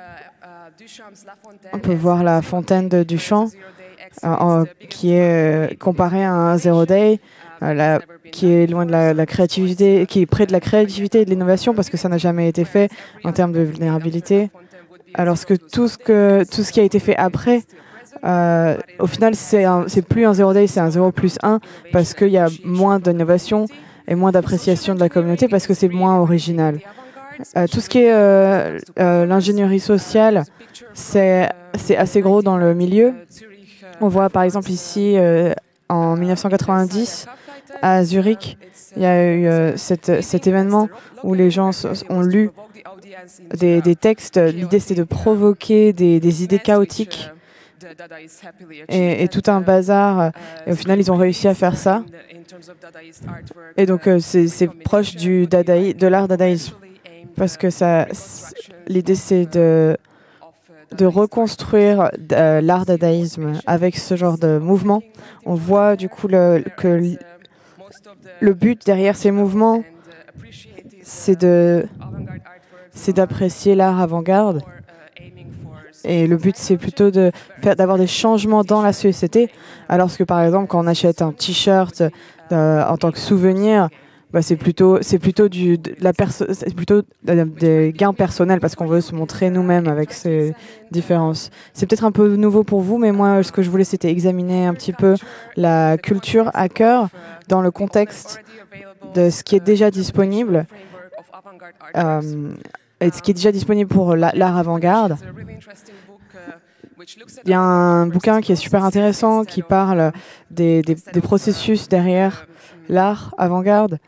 On peut voir la fontaine de Duchamp, euh, en, qui est euh, comparée à un Zero Day, euh, la, qui est loin de la, la créativité, qui est près de la créativité et de l'innovation parce que ça n'a jamais été fait en termes de vulnérabilité. Alors que tout ce que tout ce qui a été fait après, euh, au final, c'est c'est plus un Zero Day, c'est un zéro plus un parce qu'il y a moins d'innovation et moins d'appréciation de la communauté parce que c'est moins original. Euh, tout ce qui est euh, euh, l'ingénierie sociale, c'est assez gros dans le milieu. On voit par exemple ici, euh, en mille neuf cent quatre-vingt-dix, à Zurich, il y a eu euh, cette, cet événement où les gens ont lu des, des textes. L'idée, c'était de provoquer des, des idées chaotiques et, et tout un bazar. Et au final, ils ont réussi à faire ça. Et donc, euh, c'est proche du dadaï, de l'art dadaïsme. Parce que ça, l'idée, c'est de, de reconstruire euh, l'art dadaïsme avec ce genre de mouvement. On voit du coup le, que le but derrière ces mouvements, c'est de, c'est d'apprécier l'art avant-garde. Et le but, c'est plutôt de faire, d'avoir des changements dans la société. Alors que, par exemple, quand on achète un t-shirt euh, en tant que souvenir, bah, c'est plutôt, c'est plutôt du, de la c'est plutôt des gains personnels parce qu'on veut se montrer nous-mêmes avec ces différences. C'est peut-être un peu nouveau pour vous, mais moi, ce que je voulais, c'était examiner un petit peu la culture hacker dans le contexte de ce qui est déjà disponible, euh, et de ce qui est déjà disponible pour l'art avant-garde. Il y a un bouquin qui est super intéressant qui parle des, des, des processus derrière l'art avant-garde,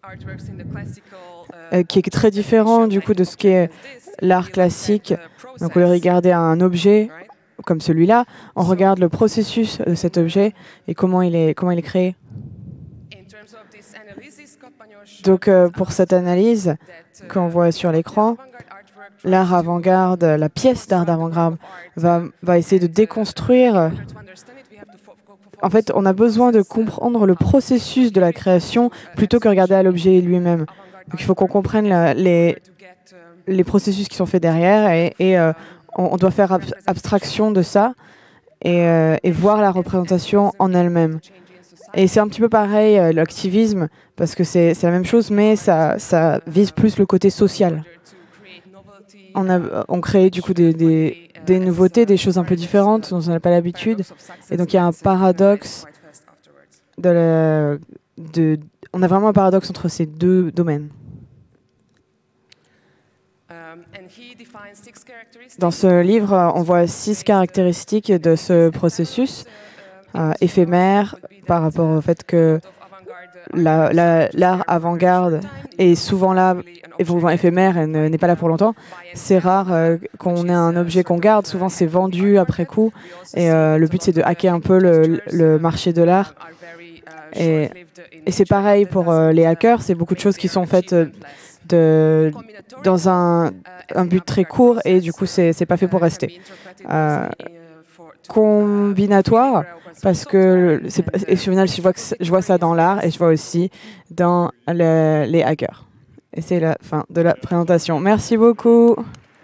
euh, qui est très différent du coup de ce qui est l'art classique. Donc, au lieu de regarder un objet comme celui-là, on regarde le processus de cet objet et comment il est, comment il est créé. Donc, euh, pour cette analyse qu'on voit sur l'écran, l'art avant-garde, la pièce d'art d'avant-garde va, va essayer de déconstruire. En fait, on a besoin de comprendre le processus de la création plutôt que regarder à l'objet lui-même. Donc, il faut qu'on comprenne la, les, les processus qui sont faits derrière et, et euh, on, on doit faire ab abstraction de ça et, euh, et voir la représentation en elle-même. Et c'est un petit peu pareil, euh, l'activisme, parce que c'est la même chose, mais ça, ça vise plus le côté social. On, a, on crée du coup des, des, des nouveautés, des choses un peu différentes dont on n'a pas l'habitude. Et donc il y a un paradoxe. De la, de, on a vraiment un paradoxe entre ces deux domaines. Dans ce livre, on voit six caractéristiques de ce processus euh, éphémère par rapport au fait que l'art la, la, avant-garde est souvent là, souvent éphémère et n'est pas là pour longtemps. C'est rare euh, qu'on ait un objet qu'on garde. Souvent, c'est vendu après coup. Et euh, le but, c'est de hacker un peu le, le marché de l'art. Et, et c'est pareil pour euh, les hackers. C'est beaucoup de choses qui sont faites de, dans un, un but très court et du coup, c'est pas fait pour rester. Euh, combinatoire, parce que et au final, je vois, que je vois ça dans l'art et je vois aussi dans le, les hackers. Et c'est la fin de la présentation. Merci beaucoup.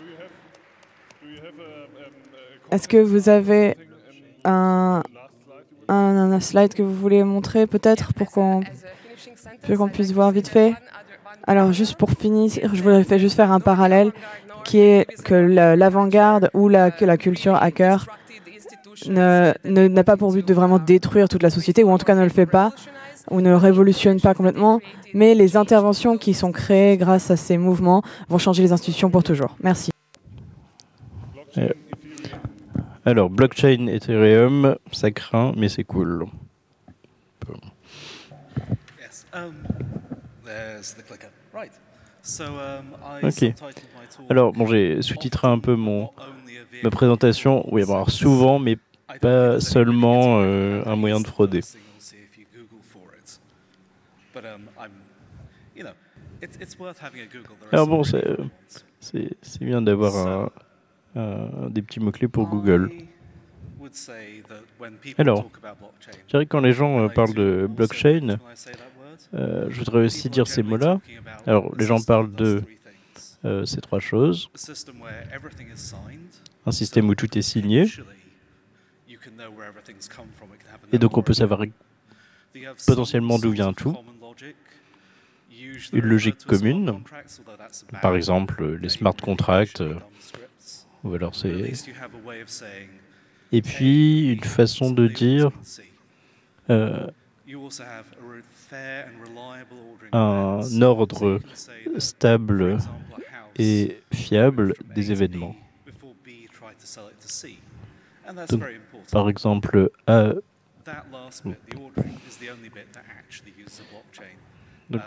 Est-ce que vous avez un, un, un slide que vous voulez montrer peut-être pour qu'on qu'on puisse voir vite fait? Alors juste pour finir, je voudrais juste faire un parallèle qui est que l'avant-garde ou la, que la culture hacker n'a ne, n'a pas pour but de vraiment détruire toute la société, ou en tout cas ne le fait pas, ou ne révolutionne pas complètement, mais les interventions qui sont créées grâce à ces mouvements vont changer les institutions pour toujours. Merci. Euh, alors, blockchain, Ethereum, ça craint, mais c'est cool. Yes. Um, there's the clicker. Right. So, um, I ok. Alors, bon, j'ai sous-titré un peu mon, ma présentation. Oui, bon, alors souvent, mais pas seulement euh, un moyen de frauder. Alors bon, c'est bien d'avoir un, un, des petits mots-clés pour Google. Alors, je dirais que quand les gens euh, parlent de blockchain, euh, je voudrais aussi dire ces mots-là. Alors, les gens parlent de euh, ces trois choses. Un système où tout est signé. Et donc, on peut savoir potentiellement d'où vient tout. Une logique commune, par exemple les smart contracts, euh, ou alors c'est... Et puis une façon de dire euh, un ordre stable et fiable des événements. Donc, par exemple, à... Donc,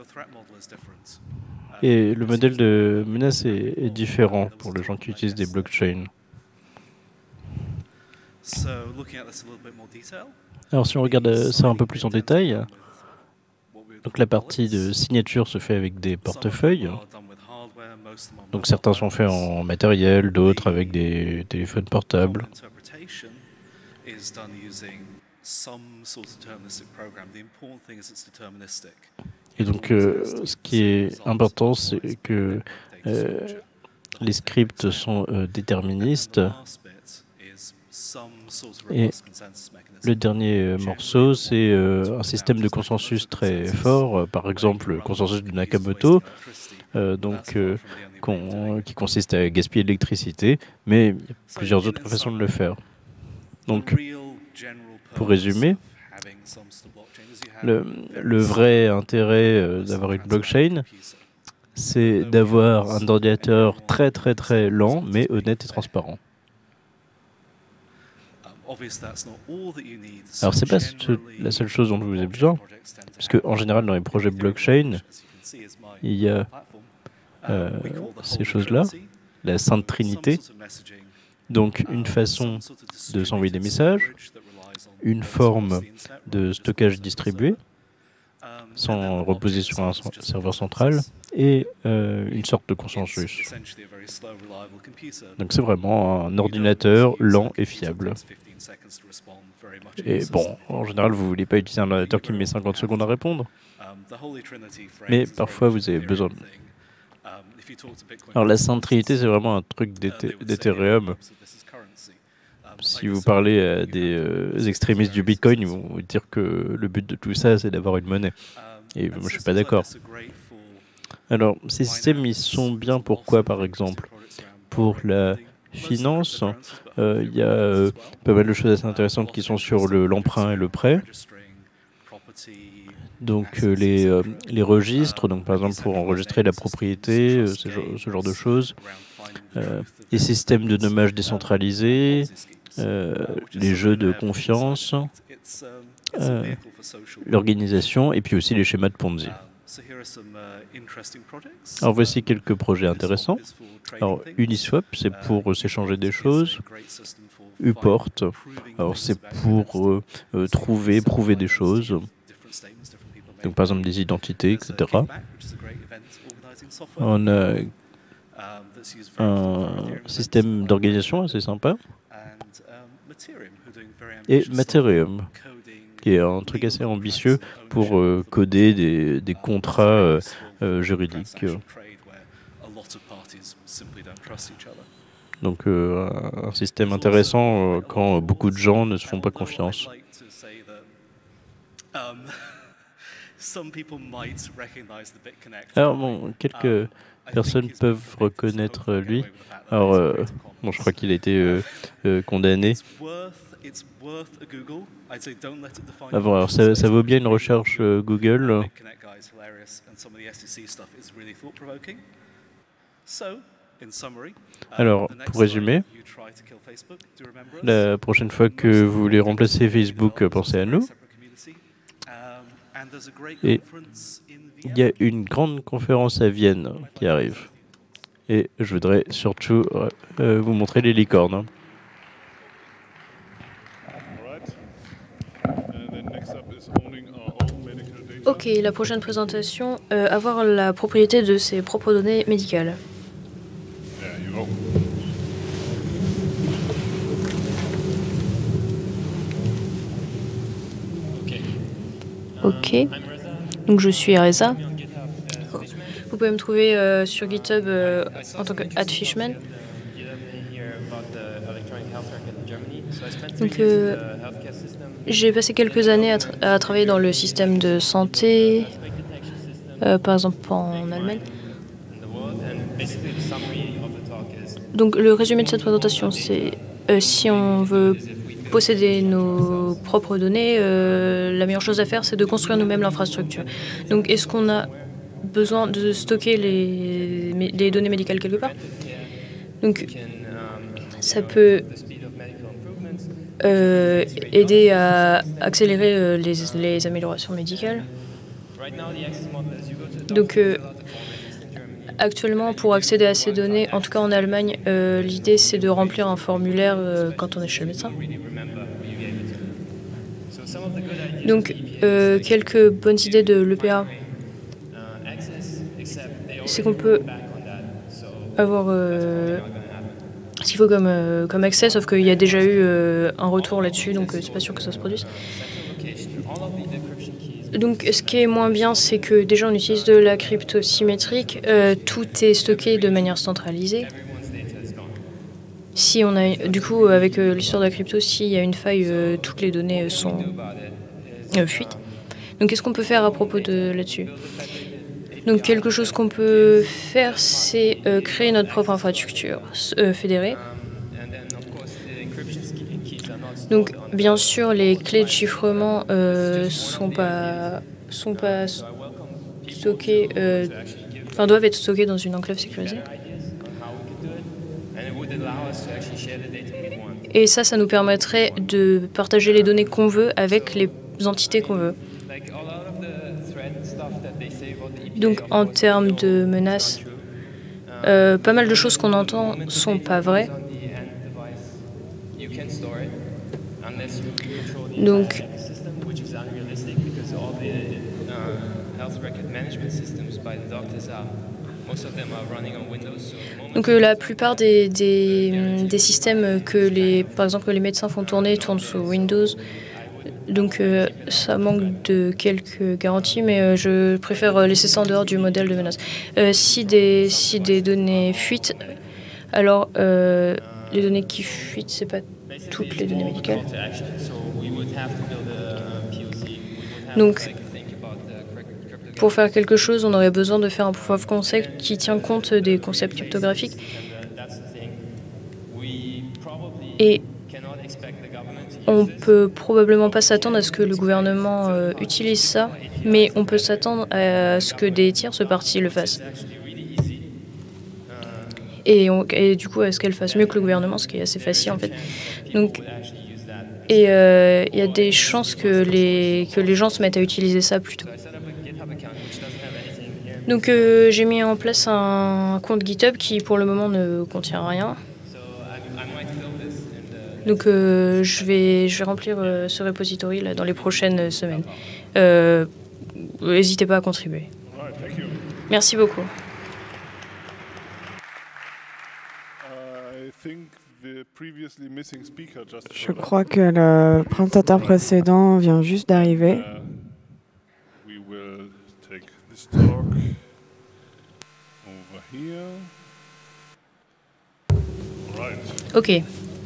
et le modèle de menace est, est différent pour les gens qui utilisent des blockchains. Alors si on regarde ça un peu plus en détail, donc la partie de signature se fait avec des portefeuilles. Donc certains sont faits en matériel, d'autres avec des téléphones portables. Et donc, euh, ce qui est important, c'est que euh, les scripts sont euh, déterministes. Et le dernier morceau, c'est euh, un système de consensus très fort, euh, par exemple le consensus de Nakamoto, euh, donc, euh, qu'on, qui consiste à gaspiller de l'électricité, mais il y a plusieurs autres façons de le faire. Donc, pour résumer, le, le vrai intérêt euh, d'avoir une blockchain, c'est d'avoir un ordinateur très très très lent, mais honnête et transparent. Alors c'est pas la seule chose dont vous avez besoin, parce qu'en général dans les projets blockchain, il y a euh, ces choses-là, la Sainte Trinité, donc une façon de s'envoyer des messages, une forme de stockage distribué, sans reposer sur un serveur central, et euh, une sorte de consensus. Donc c'est vraiment un ordinateur lent et fiable. Et bon, en général, vous ne voulez pas utiliser un ordinateur qui met cinquante secondes à répondre, mais parfois vous avez besoin de... Alors la Sainte Trinité, c'est vraiment un truc d'Ethereum. Si vous parlez à des euh, extrémistes du Bitcoin, ils vont vous dire que le but de tout ça, c'est d'avoir une monnaie. Et moi, je suis pas d'accord. Alors, ces systèmes, ils sont bien pourquoi, par exemple? Pour la finance, euh, il y a euh, pas mal de choses assez intéressantes qui sont sur l'emprunt et le prêt. Donc, euh, les, euh, les registres, donc par exemple pour enregistrer la propriété, euh, ce, genre, ce genre de choses. Euh, les systèmes de nommage décentralisés, euh, les jeux de confiance, euh, l'organisation et puis aussi les schémas de Ponzi. Alors voici quelques projets intéressants. Alors Uniswap, c'est pour euh, s'échanger des choses. Uport, alors c'est pour euh, euh, trouver, prouver des choses. Donc par exemple des identités, et cetera. On a un système d'organisation assez sympa. Et Materium, qui est un truc assez ambitieux pour euh, coder des, des contrats euh, euh, juridiques. Donc euh, un système intéressant euh, quand beaucoup de gens ne se font pas confiance. Alors bon, quelques personnes peuvent reconnaître lui. Alors, euh, bon, je crois qu'il a été euh, euh, condamné. Ah bon, alors ça, ça vaut bien une recherche euh, Google. Alors, pour résumer, la prochaine fois que vous voulez remplacer Facebook, pensez à nous. Et il y a une grande conférence à Vienne qui arrive. Et je voudrais surtout euh, vous montrer les licornes. Ok, la prochaine présentation, euh, avoir la propriété de ses propres données médicales. Ok, donc je suis Reza. Vous pouvez me trouver euh, sur GitHub euh, en tant que @fishman. Donc, euh, j'ai passé quelques années à, tra à travailler dans le système de santé, euh, par exemple en Allemagne. Donc, le résumé de cette présentation, c'est euh, si on veut posséder nos propres données, euh, la meilleure chose à faire, c'est de construire nous-mêmes l'infrastructure. Donc, est-ce qu'on a besoin de stocker les, les données médicales quelque part? Donc, ça peut euh, aider à accélérer euh, les, les améliorations médicales. Donc, euh, actuellement, pour accéder à ces données, en tout cas en Allemagne, euh, l'idée c'est de remplir un formulaire euh, quand on est chez le médecin. Donc, euh, quelques bonnes idées de l'E P A, c'est qu'on peut avoir euh, ce qu'il faut comme, euh, comme accès, sauf qu'il y a déjà eu euh, un retour là-dessus, donc euh, c'est pas sûr que ça se produise. Donc, ce qui est moins bien, c'est que déjà on utilise de la crypto symétrique, euh, tout est stocké de manière centralisée. Si on a, du coup, avec euh, l'histoire de la crypto, s'il y a une faille, euh, toutes les données sont euh, fuites. Donc, qu'est-ce qu'on peut faire à propos de là-dessus? Donc, quelque chose qu'on peut faire, c'est euh, créer notre propre infrastructure euh, fédérée. Donc, bien sûr, les clés de chiffrement euh, sont pas sont pas stockées, euh, enfin doivent être stockées dans une enclave sécurisée. Et ça, ça nous permettrait de partager les données qu'on veut avec les entités qu'on veut. Donc, en termes de menaces, euh, pas mal de choses qu'on entend sont pas vraies. Donc, donc euh, la plupart des, des, des systèmes que les, par exemple, les médecins font tourner tournent sous Windows. Donc euh, ça manque de quelques garanties, mais euh, je préfère laisser ça en dehors du modèle de menace. Euh, si, des, si des données fuitent, alors euh, les données qui fuitent, c'est pas toutes les données médicales. Donc, pour faire quelque chose, on aurait besoin de faire un proof of concept qui tient compte des concepts cryptographiques. Et on peut probablement pas s'attendre à ce que le gouvernement euh, utilise ça, mais on peut s'attendre à ce que des tierces parties le fassent. Et, on, et du coup, à ce qu'elles fassent mieux que le gouvernement, ce qui est assez facile en fait. Donc, et il euh, y a des chances que les, que les gens se mettent à utiliser ça plutôt. Donc euh, j'ai mis en place un compte GitHub qui pour le moment ne contient rien. Donc euh, je, vais, je vais remplir euh, ce repository là, dans les prochaines semaines. Euh, n'hésitez pas à contribuer. Merci beaucoup. Je crois que le présentateur précédent vient juste d'arriver. Ok.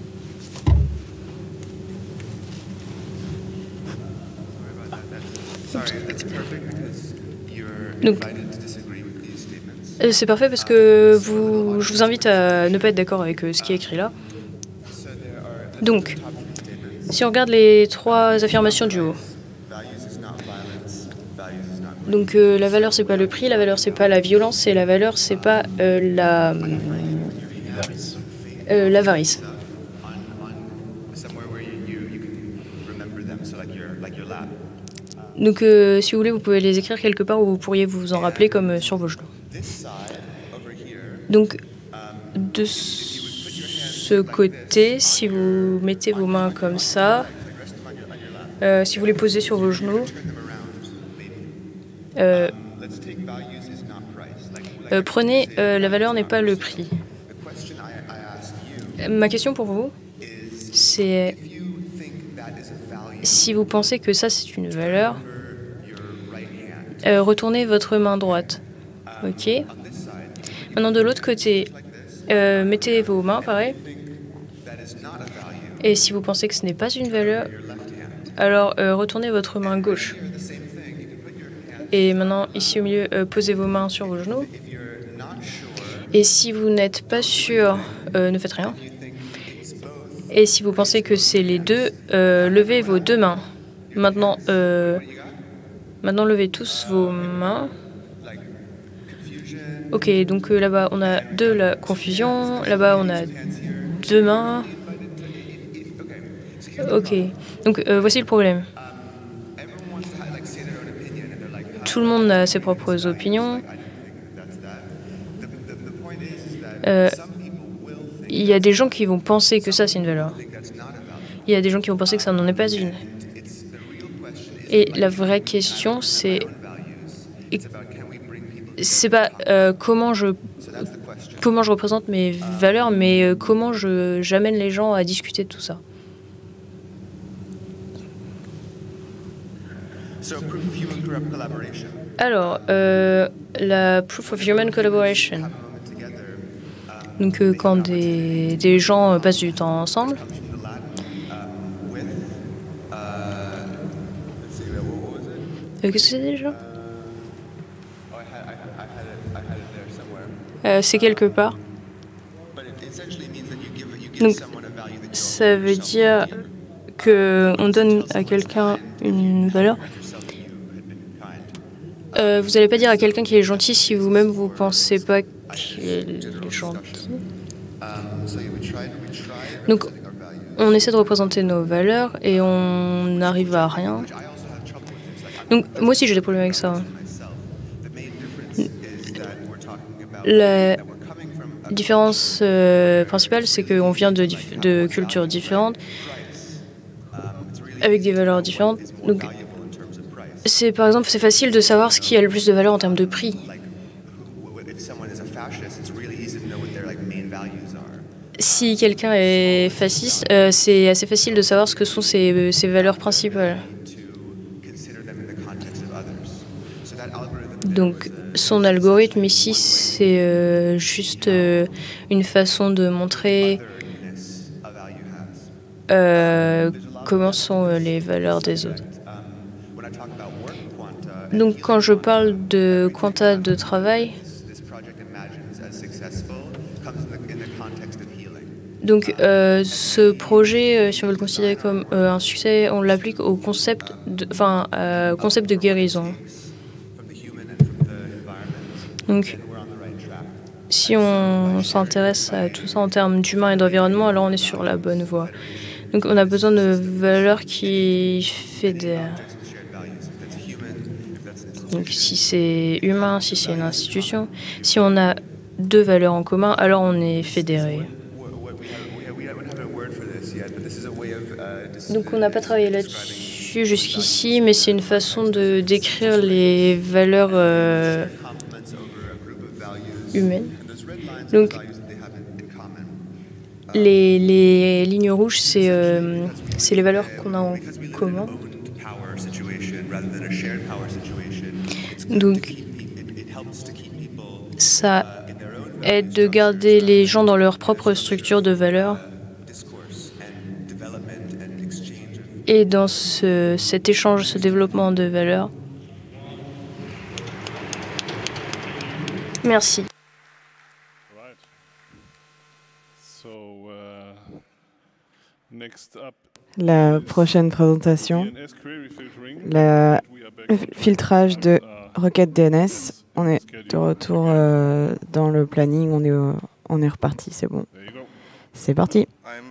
Donc, euh, c'est parfait parce que vous, je vous invite à ne pas être d'accord avec euh, ce qui est écrit là. Donc, si on regarde les trois affirmations du haut, donc euh, la valeur c'est pas le prix, la valeur c'est pas la violence, et la valeur c'est pas euh, la euh, l'avarice. Donc euh, si vous voulez, vous pouvez les écrire quelque part où vous pourriez vous en rappeler, comme euh, sur vos genoux. Donc de ce côté, si vous mettez vos mains comme ça, euh, si vous les posez sur vos genoux, euh, euh, prenez, euh, la valeur n'est pas le prix. Ma question pour vous, c'est si vous pensez que ça c'est une valeur, euh, retournez votre main droite. Ok. Maintenant de l'autre côté, euh, mettez vos mains pareil. Et si vous pensez que ce n'est pas une valeur, alors euh, retournez votre main gauche. Et maintenant ici au milieu, euh, posez vos mains sur vos genoux. Et si vous n'êtes pas sûr, euh, ne faites rien. Et si vous pensez que c'est les deux, euh, levez vos deux mains. Maintenant, euh, maintenant levez tous vos mains. Ok, donc euh, là-bas on a de la confusion, là-bas on a deux mains. Ok, donc euh, voici le problème. Tout le monde a ses propres opinions. Euh, il y a des gens qui vont penser que ça c'est une valeur. Il y a des gens qui vont penser que ça n'en est pas une. Et la vraie question c'est c'est pas euh, comment je comment je représente mes valeurs, mais euh, comment je j'amène les gens à discuter de tout ça. Alors, euh, la Proof of Human Collaboration. Donc, euh, quand des, des gens euh, passent du temps ensemble. Euh, Qu'est-ce que c'est déjà euh, C'est quelque part. Donc, ça veut dire qu'on donne à quelqu'un une valeur, euh, vous n'allez pas dire à quelqu'un qu'il est gentil si vous-même vous ne pensez pas qu'il est gentil. Donc, on essaie de représenter nos valeurs et on n'arrive à rien. Donc, moi aussi, j'ai des problèmes avec ça. La différence euh, principale, c'est qu'on vient de, de cultures différentes, avec des valeurs différentes. Donc, c'est, par exemple, c'est facile de savoir ce qui a le plus de valeur en termes de prix. Si quelqu'un est fasciste, euh, c'est assez facile de savoir ce que sont ses, ses valeurs principales. Donc, son algorithme ici, c'est euh, juste euh, une façon de montrer euh, comment sont euh, les valeurs des autres. Donc, quand je parle de quanta de travail, donc euh, ce projet, euh, si on veut le considérer comme euh, un succès, on l'applique au concept de, enfin, euh, concept de guérison. Donc, si on s'intéresse à tout ça en termes d'humain et d'environnement, alors on est sur la bonne voie. Donc, on a besoin de valeurs qui fédèrent. Donc, si c'est humain, si c'est une institution, si on a deux valeurs en commun, alors on est fédéré. Donc, on n'a pas travaillé là-dessus jusqu'ici, mais c'est une façon de décrire les valeurs euh, humaines. Donc, les, les lignes rouges, c'est euh, c'est les valeurs qu'on a en commun. Donc, ça aide de garder les gens dans leur propre structure de valeurs. Et dans ce, cet échange, ce développement de valeurs. Merci. La prochaine présentation, le filtrage de requêtes D N S. On est de retour euh, dans le planning, on est, euh, on est reparti, c'est bon. C'est parti.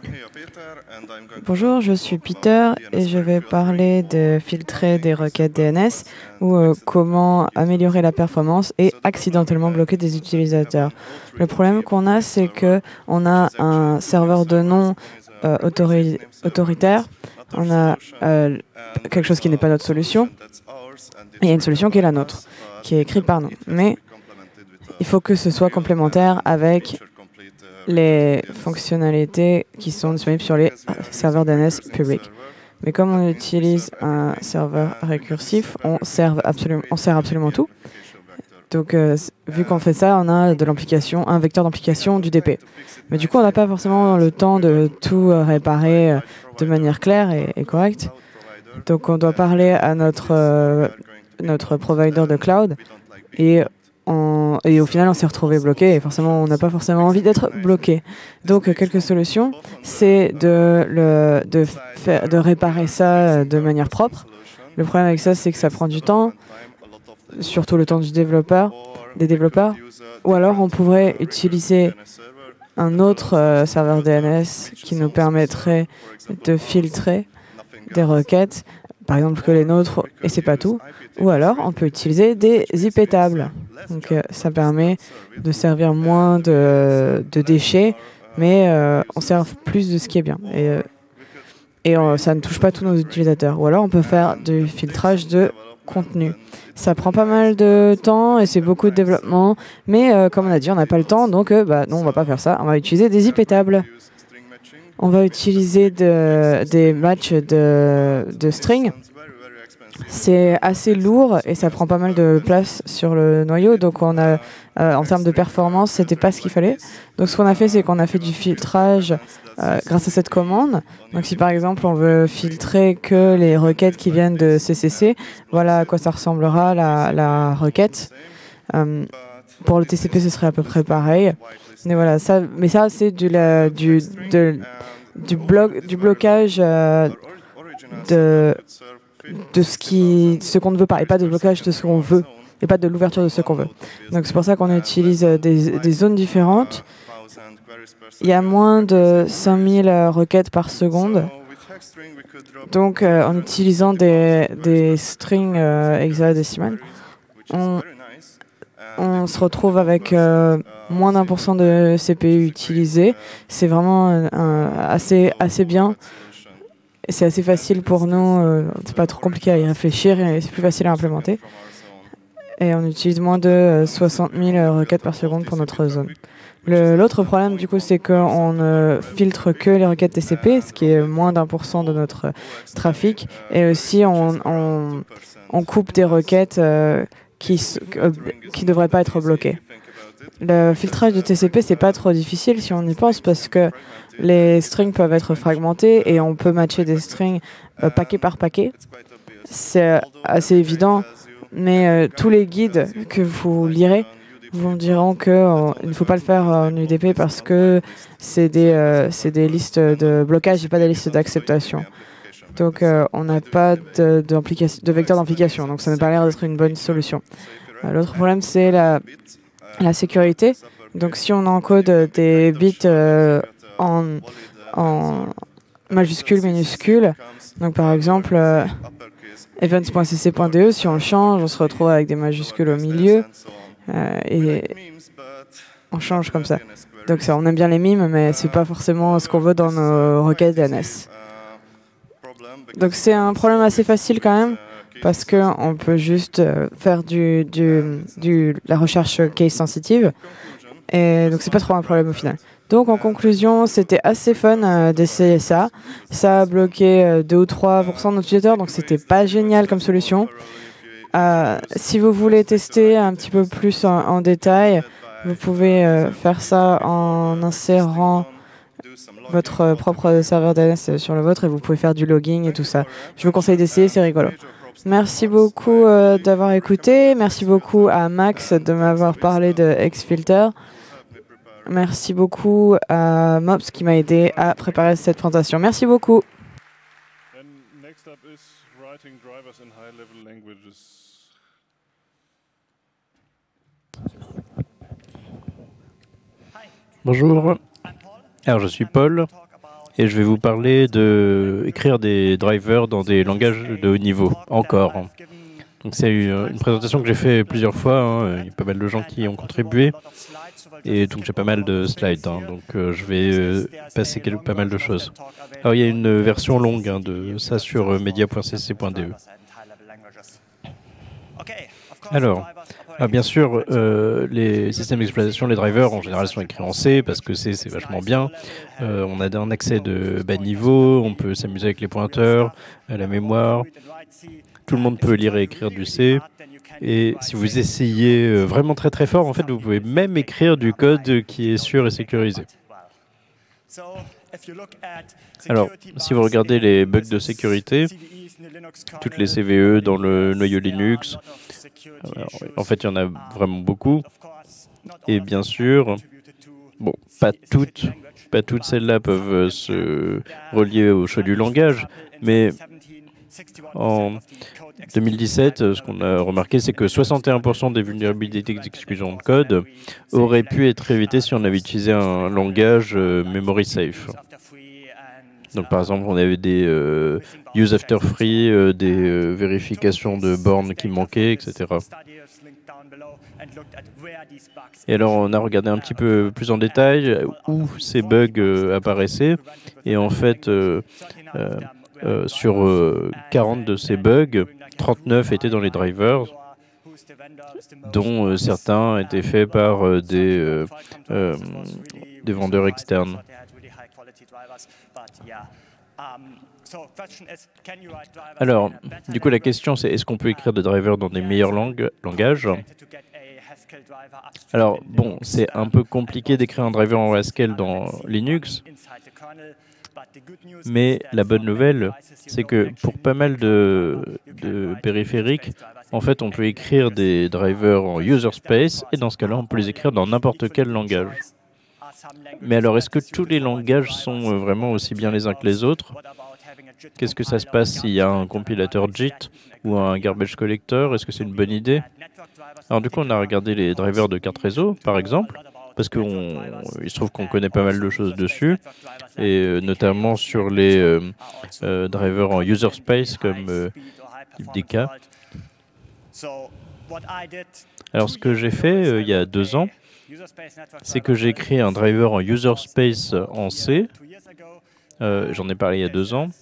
Bonjour, je suis Peter et je vais parler de filtrer des requêtes D N S ou euh, comment améliorer la performance et accidentellement bloquer des utilisateurs. Le problème qu'on a, c'est que on a un serveur de nom euh, autori autoritaire, on a euh, quelque chose qui n'est pas notre solution, et il y a une solution qui est la nôtre, qui est écrite par nous. Mais il faut que ce soit complémentaire avec les fonctionnalités qui sont disponibles sur les serveurs D N S publics. Mais comme on utilise un serveur récursif, on sert absolument, on sert absolument tout. Donc, euh, vu qu'on fait ça, on a de l'implication, un vecteur d'implication du D P. Mais du coup, on n'a pas forcément le temps de tout réparer de manière claire et, et correcte. Donc, on doit parler à notre, euh, notre provider de cloud et On, et au final, on s'est retrouvé bloqué et forcément, on n'a pas forcément envie d'être bloqué. Donc, quelques solutions, c'est de, le, de, faire, de réparer ça de manière propre. Le problème avec ça, c'est que ça prend du temps, surtout le temps du développeur, des développeurs. Ou alors, on pourrait utiliser un autre euh, serveur D N S qui nous permettrait de filtrer des requêtes, par exemple que les nôtres, et c'est pas tout. Ou alors, on peut utiliser des I P tables. Donc, euh, ça permet de servir moins de, de déchets, mais euh, on sert plus de ce qui est bien. Et, euh, et euh, ça ne touche pas tous nos utilisateurs. Ou alors, on peut faire du filtrage de contenu. Ça prend pas mal de temps et c'est beaucoup de développement. Mais euh, comme on a dit, on n'a pas le temps, donc euh, bah, non, on ne va pas faire ça. On va utiliser des I P tables. On va utiliser de, des matchs de, de string. C'est assez lourd et ça prend pas mal de place sur le noyau. Donc, on a, euh, en termes de performance, c'était pas ce qu'il fallait. Donc, ce qu'on a fait, c'est qu'on a fait du filtrage euh, grâce à cette commande. Donc, si par exemple, on veut filtrer que les requêtes qui viennent de C C C, voilà à quoi ça ressemblera la, la requête. Euh, pour le T C P, ce serait à peu près pareil. Mais voilà, ça, mais ça, c'est du, la, du, de, du, blo du blocage. Euh, de, de ce qui, ce qu'on ne veut pas, et pas de blocage de ce qu'on veut, et pas de l'ouverture de ce qu'on veut. Donc c'est pour ça qu'on utilise des, des zones différentes. Il y a moins de cinq mille requêtes par seconde. Donc euh, en utilisant des, des strings euh, hexadécimales, on, on se retrouve avec euh, moins d'un pour cent de C P U utilisé. C'est vraiment euh, un, assez, assez bien. C'est assez facile pour nous. Euh, c'est pas trop compliqué à y réfléchir et c'est plus facile à implémenter. Et on utilise moins de euh, soixante mille requêtes par seconde pour notre zone. L'autre problème, du coup, c'est qu'on ne filtre que les requêtes T C P, ce qui est moins d'un pour cent de notre trafic. Et aussi, on, on, on coupe des requêtes euh, qui ne euh, devraient pas être bloquées. Le filtrage de T C P, c'est pas trop difficile si on y pense, parce que les strings peuvent être fragmentés et on peut matcher des strings euh, paquet par paquet. C'est assez évident, mais euh, tous les guides que vous lirez vous diront qu'il euh, ne faut pas le faire en U D P parce que c'est des, euh, des listes de blocage et pas des listes d'acceptation. Donc euh, on n'a pas de, de, de vecteur d'implication, donc ça n'a pas l'air d'être une bonne solution. Euh, L'autre problème, c'est la, la sécurité. Donc si on encode des bits euh, en, en majuscules, minuscules, donc par exemple euh, events.cc.de, si on le change, on se retrouve avec des majuscules au milieu. Euh, et on change comme ça. Donc ça, on aime bien les mimes, mais c'est pas forcément ce qu'on veut dans nos requêtes D N S. Donc c'est un problème assez facile quand même, parce qu'on peut juste faire du, du, du, la recherche case sensitive, et donc c'est pas trop un problème au final. Donc en conclusion, c'était assez fun euh, d'essayer ça. Ça a bloqué euh, deux ou trois pour cent de nos utilisateurs, donc c'était pas génial comme solution. Euh, si vous voulez tester un petit peu plus en, en détail, vous pouvez euh, faire ça en insérant votre propre serveur D N S sur le vôtre et vous pouvez faire du logging et tout ça. Je vous conseille d'essayer, c'est rigolo. Merci beaucoup euh, d'avoir écouté. Merci beaucoup à Max de m'avoir parlé de Xfilter. Merci beaucoup à Mops qui m'a aidé à préparer cette présentation. Merci beaucoup. Bonjour, alors je suis Paul et je vais vous parler de écrire des drivers dans des langages de haut niveau, encore. Donc c'est une présentation que j'ai fait plusieurs fois, hein. Il y a pas mal de gens qui ont contribué et donc j'ai pas mal de slides, hein. Donc euh, je vais euh, passer quelques, pas mal de choses. Alors il y a une version longue, hein, de ça sur euh, media point c c point d e. Alors, ah, bien sûr, euh, les systèmes d'exploitation, les drivers, en général, sont écrits en C, parce que C, c'est vachement bien. Euh, on a un accès de bas niveau, on peut s'amuser avec les pointeurs, la mémoire. Tout le monde peut lire et écrire du C. Et si vous essayez vraiment très très fort, en fait, vous pouvez même écrire du code qui est sûr et sécurisé. Alors, si vous regardez les bugs de sécurité, toutes les C V E dans le noyau Linux, alors, en fait, il y en a vraiment beaucoup. Et bien sûr, bon, pas toutes, pas toutes celles-là peuvent se relier au choix du langage, mais en deux mille dix-sept, ce qu'on a remarqué, c'est que soixante et un pour cent des vulnérabilités d'exécution de code auraient pu être évitées si on avait utilisé un langage euh, memory safe. Donc par exemple, on avait des euh, use after free, euh, des euh, vérifications de bornes qui manquaient, et cetera. Et alors on a regardé un petit peu plus en détail où ces bugs euh, apparaissaient. Et en fait, euh, euh, euh, sur euh, quarante de ces bugs, trente-neuf étaient dans les drivers, dont euh, certains étaient faits par euh, des, euh, euh, des vendeurs externes. Alors, du coup, la question, c'est est-ce qu'on peut écrire des drivers dans des meilleurs langues, langages? Alors, bon, c'est un peu compliqué d'écrire un driver en Haskell dans Linux, mais la bonne nouvelle, c'est que pour pas mal de, de périphériques, en fait, on peut écrire des drivers en user space, et dans ce cas-là, on peut les écrire dans n'importe quel langage. Mais alors, est-ce que tous les langages sont vraiment aussi bien les uns que les autres? Qu'est-ce que ça se passe s'il y a un compilateur J I T ou un garbage collector? Est-ce que c'est une bonne idée? Alors du coup, on a regardé les drivers de carte réseau, par exemple, parce qu'il se trouve qu'on connaît pas mal de choses dessus, et euh, notamment sur les euh, euh, drivers en user space comme euh, D K. Alors ce que j'ai fait euh, il y a deux ans, c'est que j'ai créé un driver en user space en C, euh, j'en ai parlé il y a deux ans,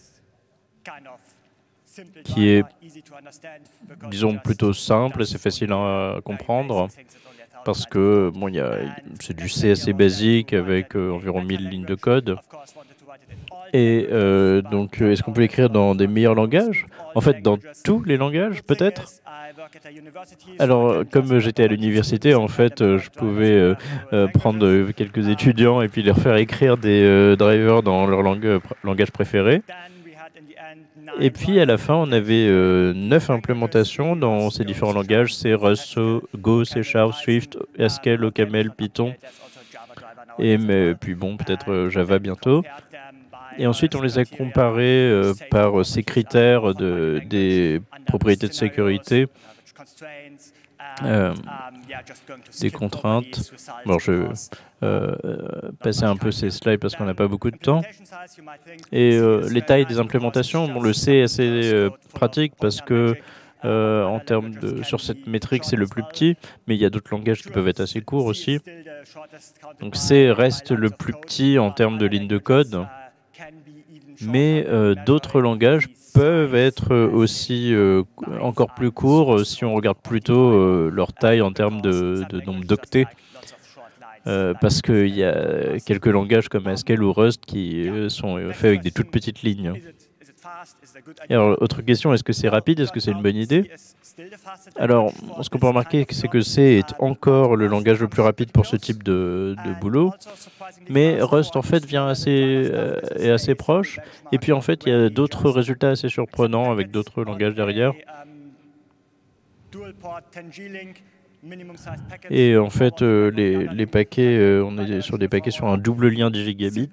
qui est, disons, plutôt simple, assez facile à comprendre, parce que bon, il y a, c'est du C assez basique avec euh, environ mille lignes de code. Et euh, donc, est-ce qu'on peut écrire dans des meilleurs langages? En fait, dans tous les langages, peut-être? Alors, comme j'étais à l'université, en fait, euh, je pouvais euh, euh, prendre euh, quelques étudiants et puis les faire écrire des euh, drivers dans leur langue, pr langage préféré. Et puis, à la fin, on avait euh, neuf implémentations dans ces différents langages. C, Rust, Go, C Sharp, Swift, Haskell, OCaml, Python. Et mais, puis bon, peut-être euh, Java bientôt. Et ensuite, on les a comparés euh, par ces critères de, des propriétés de sécurité, euh, des contraintes. Bon, je vais euh, passer un peu ces slides parce qu'on n'a pas beaucoup de temps. Et euh, les tailles des implémentations, bon, le C est assez euh, pratique parce que euh, en termes de, sur cette métrique, c'est le plus petit, mais il y a d'autres langages qui peuvent être assez courts aussi. Donc C reste le plus petit en termes de lignes de code. Mais euh, d'autres langages peuvent être aussi euh, encore plus courts euh, si on regarde plutôt euh, leur taille en termes de, de nombre d'octets. Euh, parce qu'il y a quelques langages comme Haskell ou Rust qui euh, sont faits avec des toutes petites lignes. Et alors, autre question, est-ce que c'est rapide? Est-ce que c'est une bonne idée? Alors, ce qu'on peut remarquer, c'est que C est encore le langage le plus rapide pour ce type de, de boulot, mais Rust, en fait, vient assez, euh, est assez proche. Et puis, en fait, il y a d'autres résultats assez surprenants avec d'autres langages derrière. Et en fait, euh, les, les paquets, euh, on est sur des paquets sur un double lien dix gigabits.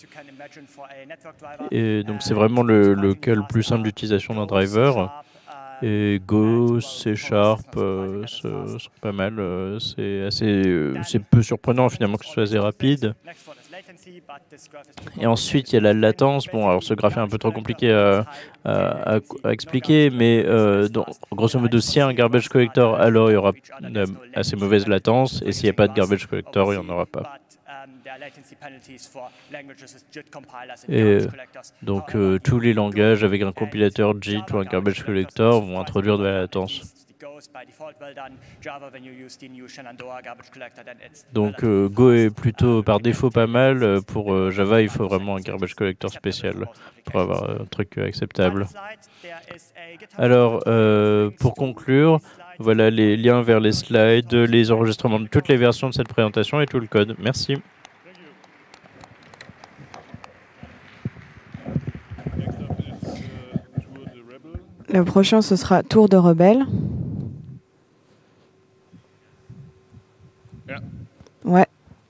Et donc, c'est vraiment le, le cas le plus simple d'utilisation d'un driver. Et Go, C Sharp, euh, sont pas mal. Euh, c'est assez, euh, c'est peu surprenant finalement que ce soit assez rapide. Et ensuite, il y a la latence. Bon, alors ce graphe est un peu trop compliqué à, à, à, à expliquer, mais euh, donc, grosso modo, s'il y a un garbage collector, alors il y aura une assez mauvaise latence, et s'il n'y a pas de garbage collector, il n'y en aura pas. Et donc euh, tous les langages avec un compilateur J I T ou un garbage collector vont introduire de la latence. Donc euh, Go est plutôt par défaut pas mal. Pour euh, Java, il faut vraiment un garbage collector spécial pour avoir un truc acceptable. Alors, euh, pour conclure, voilà les liens vers les slides, les enregistrements de toutes les versions de cette présentation et tout le code. Merci. Le prochain, ce sera Tour de Rebelle. Yeah. Ouais.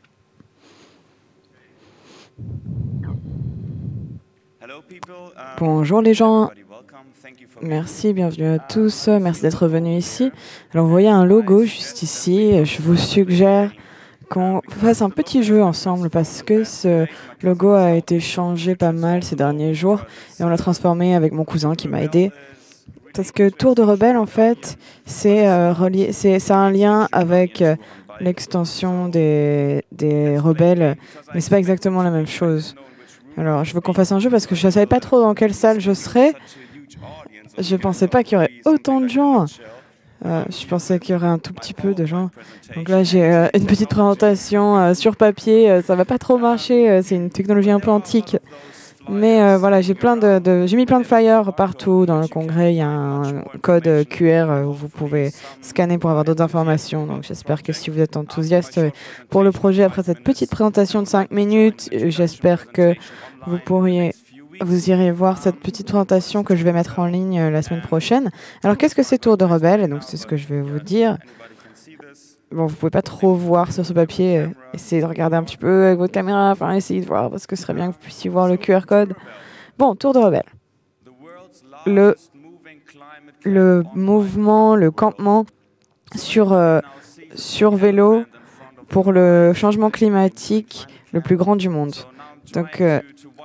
Bonjour les gens. Merci, bienvenue à tous. Merci d'être venus ici. Alors, vous voyez un logo juste ici. Je vous suggère qu'on fasse un petit jeu ensemble parce que ce logo a été changé pas mal ces derniers jours et on l'a transformé avec mon cousin qui m'a aidé. Parce que Tour de Rebelle, en fait, c'est euh, relié, c'est, c'est un lien avec euh, l'extension des, des rebelles, mais c'est pas exactement la même chose. Alors, je veux qu'on fasse un jeu parce que je ne savais pas trop dans quelle salle je serais. Je pensais pas qu'il y aurait autant de gens. Euh, je pensais qu'il y aurait un tout petit peu de gens. Donc là, j'ai euh, une petite présentation euh, sur papier. Euh, ça va pas trop marcher. Euh, c'est une technologie un peu antique. Mais euh, voilà, j'ai plein de, de j'ai mis plein de flyers partout dans le congrès. Il y a un code Q R où vous pouvez scanner pour avoir d'autres informations. Donc j'espère que si vous êtes enthousiaste pour le projet après cette petite présentation de cinq minutes, j'espère que vous pourriez vous irez voir cette petite présentation que je vais mettre en ligne la semaine prochaine. Alors qu'est-ce que c'est Tour de Rebelle? Donc c'est ce que je vais vous dire. Bon, vous pouvez pas trop voir sur ce papier. Euh, essayez de regarder un petit peu avec votre caméra. Enfin, essayez de voir parce que ce serait bien que vous puissiez voir le Q R code. Bon, Tour de Rebelle. le, le mouvement, le campement sur, euh, sur vélo pour le changement climatique le plus grand du monde. Donc, euh,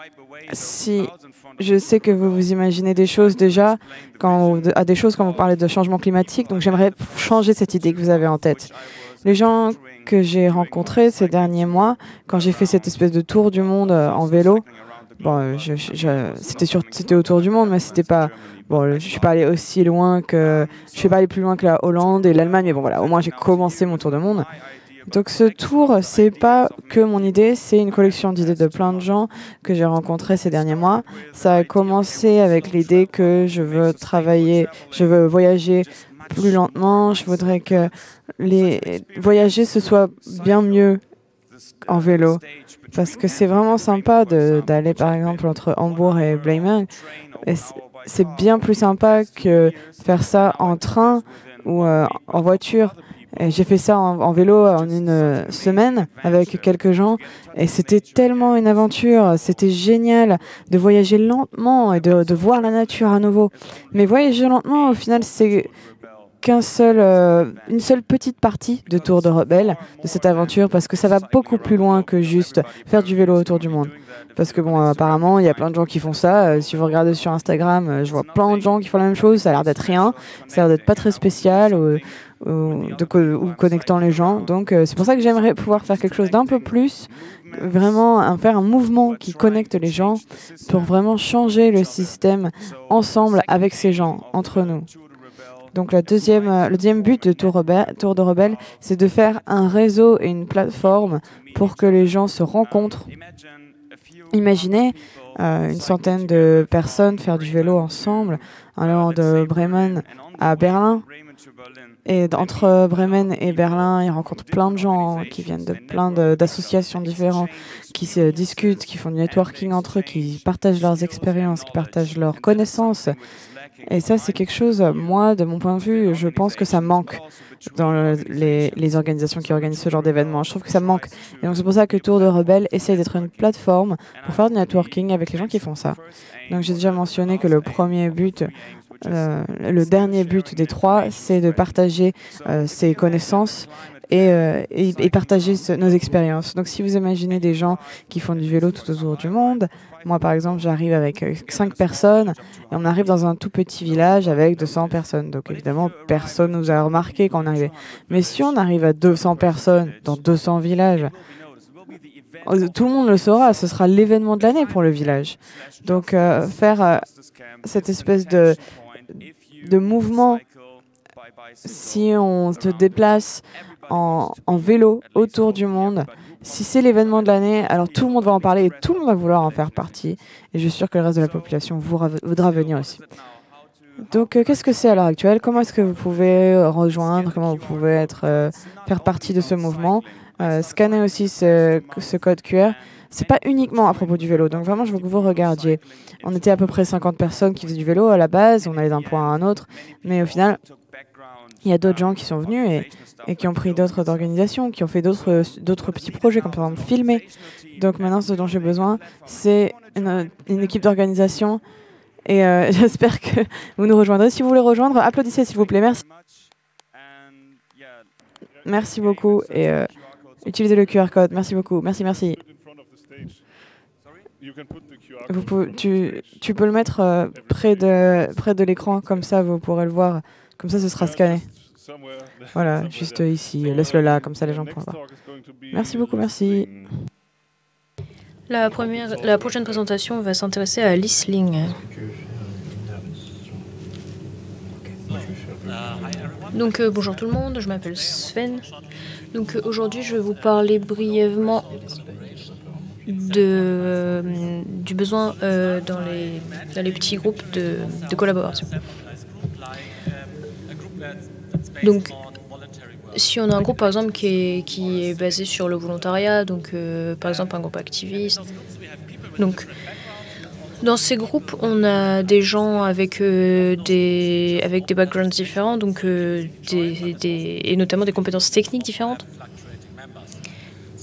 si je sais que vous vous imaginez des choses déjà, quand, à des choses quand vous parlez de changement climatique, donc j'aimerais changer cette idée que vous avez en tête. Les gens que j'ai rencontrés ces derniers mois, quand j'ai fait cette espèce de tour du monde en vélo, bon, je, je, c'était, sur, c'était autour du monde, mais c'était pas... Bon, je suis pas allé aussi loin que... Je suis pas allé plus loin que la Hollande et l'Allemagne, mais bon, voilà, au moins j'ai commencé mon tour du monde. Donc ce tour, c'est pas que mon idée, c'est une collection d'idées de plein de gens que j'ai rencontrés ces derniers mois. Ça a commencé avec l'idée que je veux travailler, je veux voyager plus lentement. Je voudrais que les voyager ce soit bien mieux en vélo, parce que c'est vraiment sympa de, d'aller par exemple entre Hambourg et Bremen. Et c'est bien plus sympa que faire ça en train ou euh, en voiture. Et j'ai fait ça en, en vélo en une semaine avec quelques gens et c'était tellement une aventure, c'était génial de voyager lentement et de, de voir la nature à nouveau. Mais voyager lentement, au final, c'est qu'un seul, euh, une seule petite partie de Tour de Rebelle de cette aventure parce que ça va beaucoup plus loin que juste faire du vélo autour du monde. Parce que bon, euh, apparemment, il y a plein de gens qui font ça. Euh, si vous regardez sur Instagram, euh, je vois plein de gens qui font la même chose. Ça a l'air d'être rien, ça a l'air d'être pas très spécial ou, ou, de co ou connectant les gens. Donc euh, c'est pour ça que j'aimerais pouvoir faire quelque chose d'un peu plus, vraiment un, faire un mouvement qui connecte les gens pour vraiment changer le système ensemble avec ces gens, entre nous. Donc la deuxième, le deuxième but de Tour, Rebelle, Tour de Rebelle, c'est de faire un réseau et une plateforme pour que les gens se rencontrent. Imaginez euh, une centaine de personnes faire du vélo ensemble, allant de Bremen à Berlin. Et entre Bremen et Berlin, ils rencontrent plein de gens qui viennent de plein d'associations différentes, qui se discutent, qui font du networking entre eux, qui partagent leurs expériences, qui partagent leurs connaissances. Et ça, c'est quelque chose, moi, de mon point de vue, je pense que ça manque dans le, les, les organisations qui organisent ce genre d'événements. Je trouve que ça manque. Et donc, c'est pour ça que Tour de Rebelle essaie d'être une plateforme pour faire du networking avec les gens qui font ça. Donc, j'ai déjà mentionné que le premier but, euh, le dernier but des trois, c'est de partager euh, ses connaissances et, euh, et, et partager ce, nos expériences. Donc, si vous imaginez des gens qui font du vélo tout autour du monde, moi, par exemple, j'arrive avec cinq personnes et on arrive dans un tout petit village avec deux cents personnes. Donc, évidemment, personne nous a remarqué quand on arrivait. Mais si on arrive à deux cents personnes dans deux cents villages, tout le monde le saura. Ce sera l'événement de l'année pour le village. Donc, euh, faire euh, cette espèce de, de mouvement, si on se déplace en, en vélo autour du monde, si c'est l'événement de l'année, alors tout le monde va en parler et tout le monde va vouloir en faire partie. Et je suis sûre que le reste de la population voudra venir aussi. Donc, euh, qu'est-ce que c'est à l'heure actuelle? Comment est-ce que vous pouvez rejoindre? Comment vous pouvez être, euh, faire partie de ce mouvement? euh, Scanner aussi ce, ce code Q R. C'est pas uniquement à propos du vélo. Donc, vraiment, je veux que vous regardiez. On était à peu près cinquante personnes qui faisaient du vélo à la base. On allait d'un point à un autre. Mais au final, il y a d'autres gens qui sont venus et, et qui ont pris d'autres organisations, qui ont fait d'autres d'autres petits projets, comme par exemple filmer. Donc maintenant, ce dont j'ai besoin, c'est une, une équipe d'organisation. Et euh, j'espère que vous nous rejoindrez. Si vous voulez rejoindre, applaudissez s'il vous plaît. Merci. Merci beaucoup. Et euh, utilisez le Q R code. Merci beaucoup. Merci, merci. Vous pouvez, tu, tu peux le mettre euh, près de, près de l'écran, comme ça vous pourrez le voir. Comme ça, ce sera scanné. Voilà, juste ici. Laisse-le là, comme ça les gens pourront voir. Merci beaucoup, merci. La, première, la prochaine présentation va s'intéresser à l'Isling. Donc euh, bonjour tout le monde, je m'appelle Sven. Donc euh, aujourd'hui, je vais vous parler brièvement de, euh, du besoin euh, dans, les, dans les petits groupes de, de collaboration. Donc, si on a un groupe, par exemple, qui est, qui est basé sur le volontariat, donc, euh, par exemple, un groupe activiste. Donc, dans ces groupes, on a des gens avec, euh, des, avec des backgrounds différents, donc, euh, des, des, et notamment des compétences techniques différentes.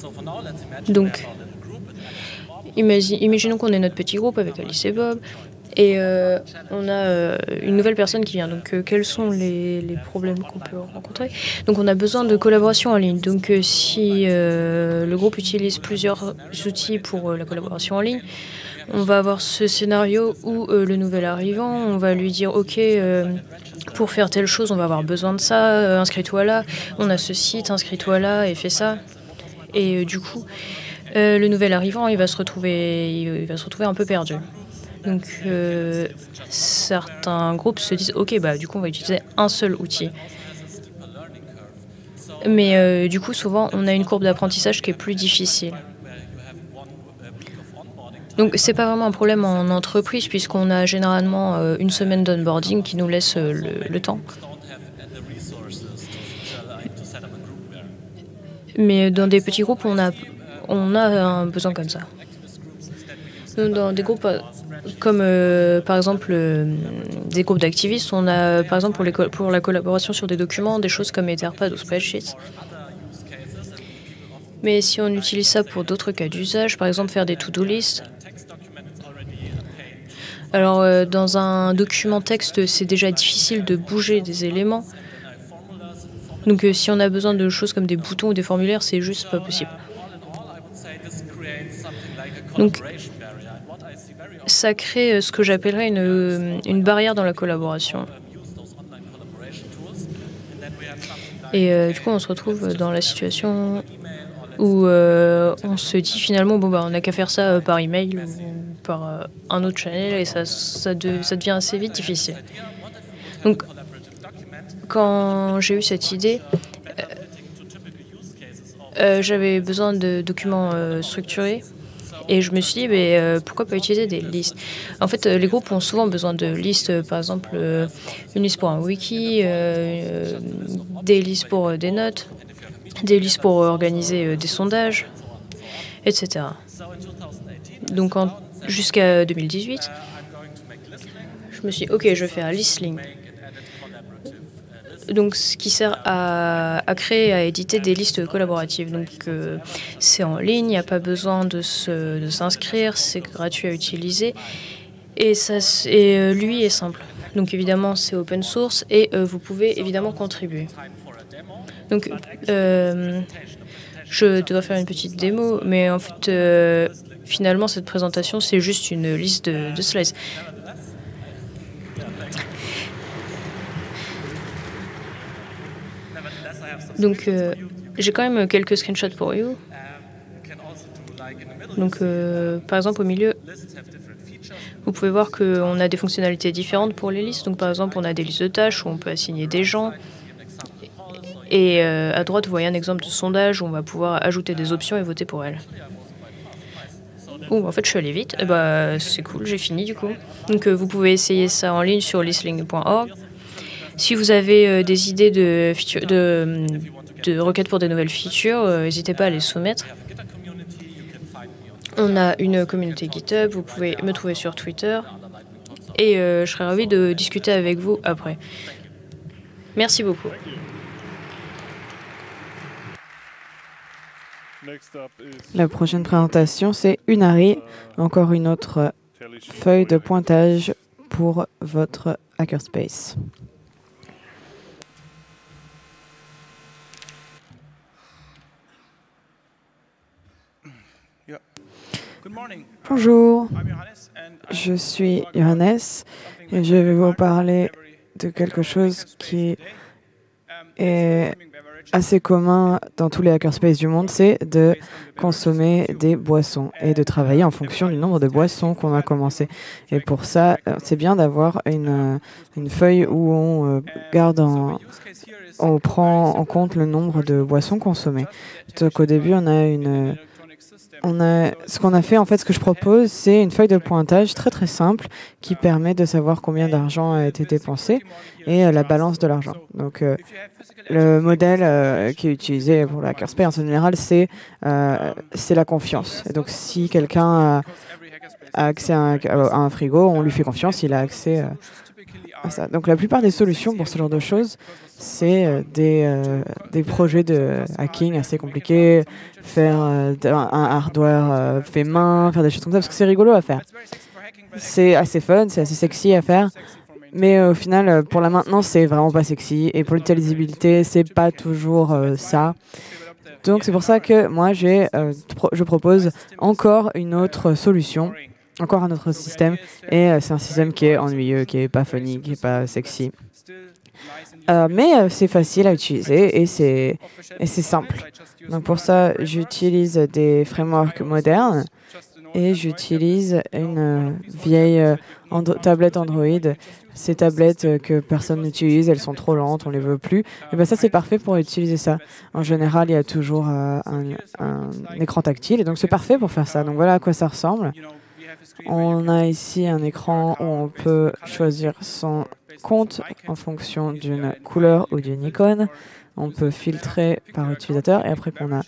Donc, imagine, imaginons qu'on ait notre petit groupe avec Alice et Bob. Et euh, on a euh, une nouvelle personne qui vient. Donc, euh, quels sont les, les problèmes qu'on peut rencontrer? Donc, on a besoin de collaboration en ligne. Donc, euh, si euh, le groupe utilise plusieurs outils pour euh, la collaboration en ligne, on va avoir ce scénario où euh, le nouvel arrivant, on va lui dire « Ok, euh, pour faire telle chose, on va avoir besoin de ça, euh, inscris-toi là, on a ce site, inscris-toi là et fais ça. » Et euh, du coup, euh, le nouvel arrivant, il va se retrouver, il va se retrouver un peu perdu. Donc, euh, certains groupes se disent « Ok, bah, du coup, on va utiliser un seul outil. » Mais euh, du coup, souvent, on a une courbe d'apprentissage qui est plus difficile. Donc, c'est pas vraiment un problème en entreprise, puisqu'on a généralement euh, une semaine d'onboarding qui nous laisse euh, le, le temps. Mais dans des petits groupes, on a, on a un besoin comme ça. Dans des groupes comme, euh, par exemple, euh, des groupes d'activistes, on a, par exemple, pour, les pour la collaboration sur des documents, des choses comme Etherpad ou Spreadsheet. Mais si on utilise ça pour d'autres cas d'usage, par exemple, faire des to-do lists, alors, euh, dans un document texte, c'est déjà difficile de bouger des éléments. Donc, euh, si on a besoin de choses comme des boutons ou des formulaires, c'est juste pas possible. Donc, ça crée ce que j'appellerais une, une barrière dans la collaboration. Et euh, du coup, on se retrouve dans la situation où euh, on se dit finalement, bon, bah, on n'a qu'à faire ça euh, par email ou par euh, un autre channel, et ça, ça, de, ça devient assez vite difficile. Donc, quand j'ai eu cette idée, euh, euh, j'avais besoin de documents euh, structurés. Et je me suis dit, mais, euh, pourquoi pas utiliser des listes? En fait, euh, les groupes ont souvent besoin de listes, euh, par exemple, euh, une liste pour un wiki, euh, euh, des listes pour euh, des notes, des listes pour euh, organiser euh, des sondages, et cetera. Donc, jusqu'à deux mille dix-huit, je me suis dit, OK, je vais faire Listling. Donc, ce qui sert à, à créer, à éditer des listes collaboratives. Donc, euh, c'est en ligne, il n'y a pas besoin de s'inscrire, c'est gratuit à utiliser. Et, ça, et euh, lui est simple. Donc, évidemment, c'est open source et euh, vous pouvez évidemment contribuer. Donc, euh, je dois faire une petite démo, mais en fait, euh, finalement, cette présentation, c'est juste une liste de, de slides. Donc, euh, j'ai quand même quelques screenshots pour vous. Donc, euh, par exemple, au milieu, vous pouvez voir qu'on a des fonctionnalités différentes pour les listes. Donc, par exemple, on a des listes de tâches où on peut assigner des gens. Et euh, à droite, vous voyez un exemple de sondage où on va pouvoir ajouter des options et voter pour elles. Oh, en fait, je suis allée vite. Eh ben, c'est cool, j'ai fini du coup. Donc, euh, vous pouvez essayer ça en ligne sur listling point org. Si vous avez euh, des idées de, de, de requêtes pour des nouvelles features, euh, n'hésitez pas à les soumettre. On a une communauté GitHub, vous pouvez me trouver sur Twitter. Et euh, je serais ravie de discuter avec vous après. Merci beaucoup. La prochaine présentation, c'est Unari, encore une autre feuille de pointage pour votre hackerspace. Bonjour, je suis Johannes et je vais vous parler de quelque chose qui est assez commun dans tous les hackerspaces du monde, c'est de consommer des boissons et de travailler en fonction du nombre de boissons qu'on a commencé. Et pour ça, c'est bien d'avoir une, une feuille où on garde en, on prend en compte le nombre de boissons consommées. Donc au début, on a une On a, ce qu'on a fait, en fait, ce que je propose, c'est une feuille de pointage très très simple qui permet de savoir combien d'argent a été dépensé et euh, la balance de l'argent. Donc, euh, le modèle euh, qui est utilisé pour la hackerspace en général, c'est euh, c'est la confiance. Et donc, si quelqu'un a, a accès à un, à un frigo, on lui fait confiance, il a accès euh, à ça. Donc, la plupart des solutions pour ce genre de choses, c'est euh, des, euh, des projets de hacking assez compliqués, faire euh, un hardware euh, fait main, faire des choses comme ça, parce que c'est rigolo à faire. c'est assez fun, c'est assez sexy à faire. Mais euh, au final, pour la maintenance, c'est vraiment pas sexy. Et pour l'utilisabilité, c'est pas toujours euh, ça. Donc c'est pour ça que moi, j'ai, euh, pro je propose encore une autre solution, encore un autre système. Et euh, c'est un système qui est ennuyeux, qui est pas funny, qui est pas sexy. Euh, mais euh, c'est facile à utiliser et c'est et c'est simple. Donc pour ça, j'utilise des frameworks modernes et j'utilise une euh, vieille euh, and tablette Android. Ces tablettes euh, que personne n'utilise, elles sont trop lentes, on les veut plus. Et ben ça, c'est parfait pour utiliser ça. En général, il y a toujours euh, un, un écran tactile, et donc c'est parfait pour faire ça. Donc voilà à quoi ça ressemble. On a ici un écran où on peut choisir son compte en fonction d'une couleur ou d'une icône. On peut filtrer par utilisateur, et après qu'on a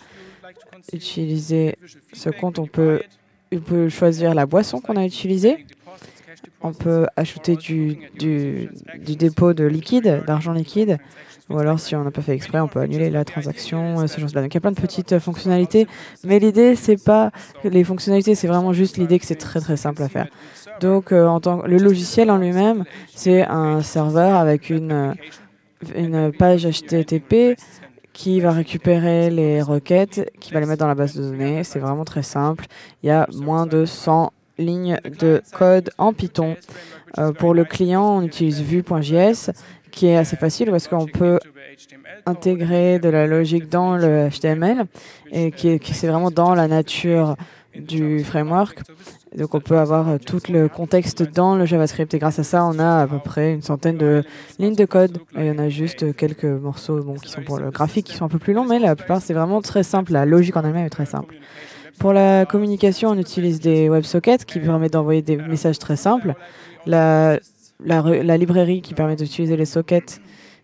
utilisé ce compte, on peut, on peut choisir la boisson qu'on a utilisée. On peut ajouter du, du, du dépôt de liquide, d'argent liquide, ou alors si on n'a pas fait exprès, on peut annuler la transaction, ce genre de là. Donc il y a plein de petites fonctionnalités, mais l'idée, c'est pas les fonctionnalités, c'est vraiment juste l'idée que c'est très très simple à faire. Donc euh, en tant, le logiciel en lui-même, c'est un serveur avec une, une page H T T P qui va récupérer les requêtes, qui va les mettre dans la base de données. C'est vraiment très simple. Il y a moins de cent lignes de code en Python. Euh, pour le client, on utilise Vue.js, qui est assez facile parce qu'on peut intégrer de la logique dans le H T M L et qui, qui c'est vraiment dans la nature du framework. Donc on peut avoir euh, tout le contexte dans le JavaScript et grâce à ça, on a à peu près une centaine de lignes de code. Et il y en a juste quelques morceaux bon, qui sont pour le graphique, qui sont un peu plus longs, mais la plupart, c'est vraiment très simple. La logique en elle-même est très simple. Pour la communication, on utilise des WebSockets qui permettent d'envoyer des messages très simples. La, la, la librairie qui permet d'utiliser les sockets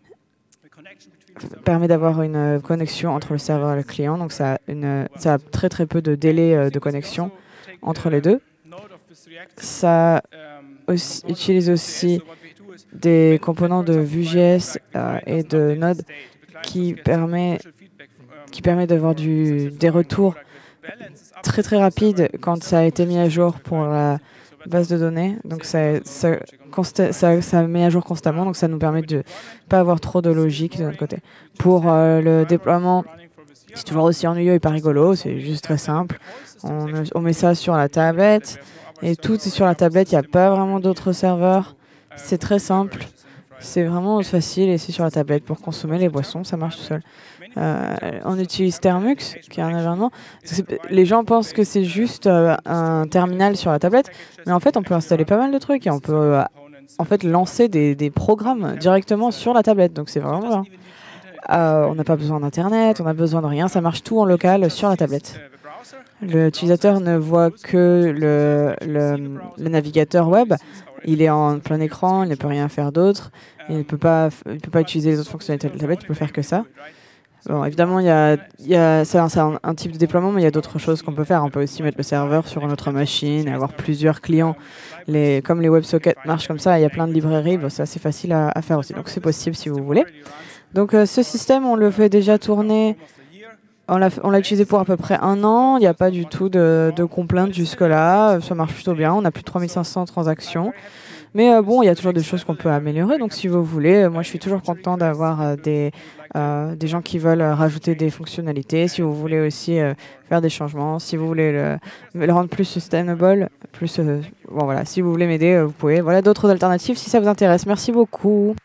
permet d'avoir une connexion entre le serveur et le client. Donc ça a, une, ça a très très peu de délai de connexion entre les deux. Ça aussi, utilise aussi des composants de Vue.js euh, et de Node qui permet, qui permet d'avoir du, des retours très très rapides quand ça a été mis à jour pour la base de données. Donc ça, ça, ça, ça met à jour constamment, donc ça nous permet de ne pas avoir trop de logique de notre côté. Pour euh, le déploiement, c'est toujours aussi ennuyeux et pas rigolo, c'est juste très simple. On, on met ça sur la tablette et tout est sur la tablette, il n'y a pas vraiment d'autres serveurs. C'est très simple, c'est vraiment facile et c'est sur la tablette. Pour consommer les boissons, ça marche tout seul. Euh, on utilise Termux, qui est un environnement. Les gens pensent que c'est juste euh, un terminal sur la tablette, mais en fait, on peut installer pas mal de trucs et on peut euh, en fait lancer des, des programmes directement sur la tablette. Donc c'est vraiment bien. Euh, on n'a pas besoin d'internet, on n'a besoin de rien, ça marche tout en local sur la tablette. L'utilisateur ne voit que le, le, le navigateur web, il est en plein écran, il ne peut rien faire d'autre, il ne peut pas, il peut pas utiliser les autres fonctionnalités de la tablette, il peut faire que ça. Bon, évidemment, il y a, il y a, c'est un, c'est un, un type de déploiement, mais il y a d'autres choses qu'on peut faire. On peut aussi mettre le serveur sur notre machine et avoir plusieurs clients. Les, comme les WebSockets marchent comme ça, il y a plein de librairies, bon, c'est assez facile à, à faire aussi. Donc c'est possible si vous voulez. Donc euh, ce système, on le fait déjà tourner. On l'a, on l'a utilisé pour à peu près un an. Il n'y a pas du tout de, de complaintes jusque-là. Ça marche plutôt bien. On a plus de trois mille cinq cents transactions. Mais euh, bon, il y a toujours des choses qu'on peut améliorer. Donc si vous voulez, moi je suis toujours content d'avoir euh, des, euh, des gens qui veulent euh, rajouter des fonctionnalités. Si vous voulez aussi euh, faire des changements, si vous voulez le, le rendre plus sustainable, plus, euh, bon voilà, si vous voulez m'aider, euh, vous pouvez. Voilà d'autres alternatives si ça vous intéresse. Merci beaucoup.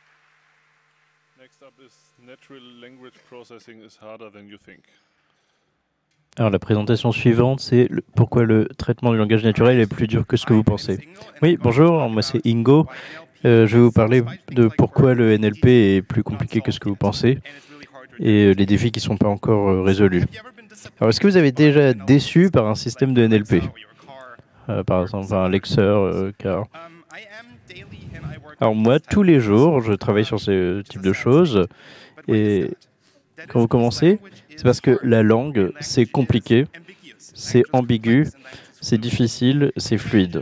Alors la présentation suivante, c'est le, pourquoi le traitement du langage naturel est plus dur que ce que vous pensez. Oui, bonjour, moi c'est Ingo. Euh, je vais vous parler de pourquoi le N L P est plus compliqué que ce que vous pensez et les défis qui ne sont pas encore euh, résolus. Alors est-ce que vous avez déjà été déçu par un système de N L P euh, Par exemple un Lexer, euh, car... Alors moi, tous les jours, je travaille sur ce type de choses et quand vous commencez, c'est parce que la langue, c'est compliqué, c'est ambigu, c'est difficile, c'est fluide.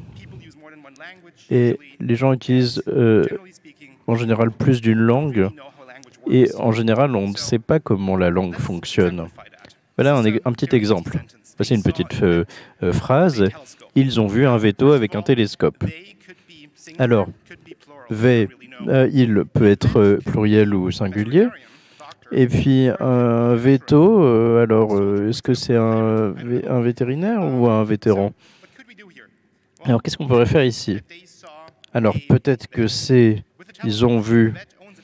Et les gens utilisent euh, en général plus d'une langue, et en général, on ne sait pas comment la langue fonctionne. Voilà un, un petit exemple. voici une petite euh, euh, phrase. Ils ont vu un veto avec un télescope. Alors, V, euh, il peut être euh, pluriel ou singulier. Et puis, un veto, euh, alors, euh, est-ce que c'est un, un vétérinaire ou un vétéran? Alors, qu'est-ce qu'on pourrait faire ici? Alors, peut-être que c'est... Ils ont vu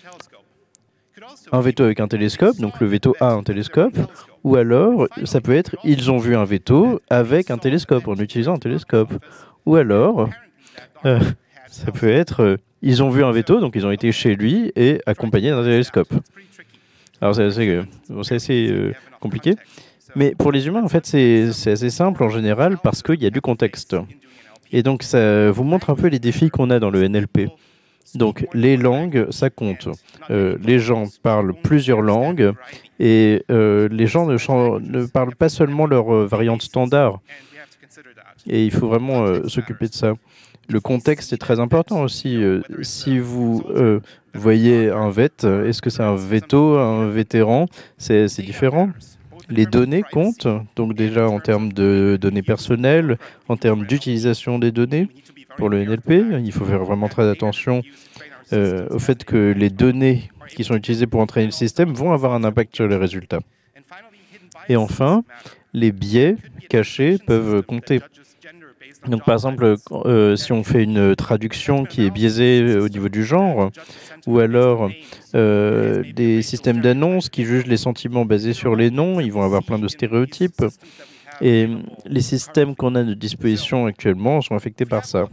un veto avec un télescope, donc le veto a un télescope, ou alors, ça peut être, ils ont vu un veto avec un télescope, en utilisant un télescope. Ou alors, euh, ça peut être, euh, ils ont vu un veto, donc ils ont été chez lui et accompagnés d'un télescope. Alors c'est assez, euh, bon, c'est assez euh, compliqué, mais pour les humains, en fait, c'est assez simple en général parce qu'il y a du contexte. Et donc, ça vous montre un peu les défis qu'on a dans le N L P. Donc, les langues, ça compte. Euh, les gens parlent plusieurs langues et euh, les gens ne, ne parlent pas seulement leur euh, variante standard. Et il faut vraiment euh, s'occuper de ça. Le contexte est très important aussi. Euh, si vous euh, voyez un vet, est-ce que c'est un veto, un vétéran? C'est différent. Les données comptent, donc déjà en termes de données personnelles, en termes d'utilisation des données. Pour le N L P, il faut faire vraiment très attention euh, au fait que les données qui sont utilisées pour entraîner le système vont avoir un impact sur les résultats. Et enfin, les biais cachés peuvent compter. Donc, par exemple, euh, si on fait une traduction qui est biaisée au niveau du genre, ou alors euh, des systèmes d'annonces qui jugent les sentiments basés sur les noms, ils vont avoir plein de stéréotypes. Et les systèmes qu'on a de disposition actuellement sont affectés par ça.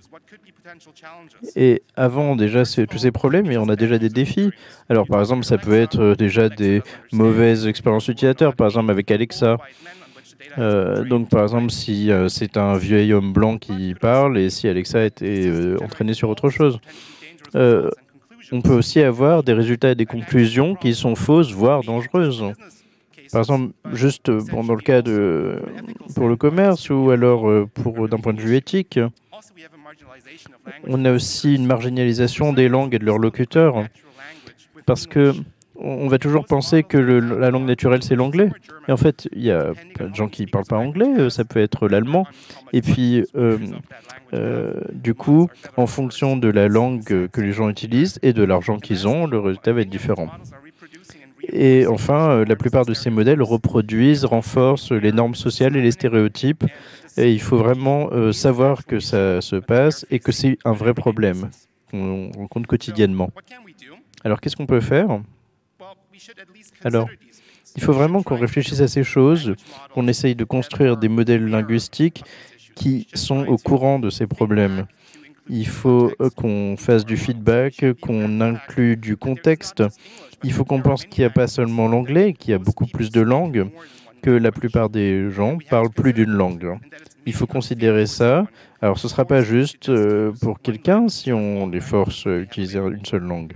Et avant déjà tous ces problèmes, on a déjà des défis. Alors, par exemple, ça peut être déjà des mauvaises expériences utilisateurs, par exemple avec Alexa. Euh, donc, par exemple, si euh, c'est un vieil homme blanc qui parle et si Alexa a été euh, entraîné sur autre chose. Euh, on peut aussi avoir des résultats et des conclusions qui sont fausses, voire dangereuses. Par exemple, juste bon, dans le cas de, pour le commerce ou alors euh, pour d'un point de vue éthique, on a aussi une marginalisation des langues et de leurs locuteurs parce que on va toujours penser que le, la langue naturelle, c'est l'anglais. Et en fait, il y a plein de gens qui ne parlent pas anglais, ça peut être l'allemand. Et puis, euh, euh, du coup, en fonction de la langue que les gens utilisent et de l'argent qu'ils ont, le résultat va être différent. Et enfin, euh, la plupart de ces modèles reproduisent, renforcent les normes sociales et les stéréotypes. Et il faut vraiment euh, savoir que ça se passe et que c'est un vrai problème qu'on rencontre quotidiennement. Alors, qu'est-ce qu'on peut faire ? Alors, il faut vraiment qu'on réfléchisse à ces choses, qu'on essaye de construire des modèles linguistiques qui sont au courant de ces problèmes. Il faut qu'on fasse du feedback, qu'on inclue du contexte. Il faut qu'on pense qu'il n'y a pas seulement l'anglais, qu'il y a beaucoup plus de langues, que la plupart des gens parlent plus d'une langue. Il faut considérer ça. Alors, ce ne sera pas juste euh, pour quelqu'un si on les force à utiliser une seule langue.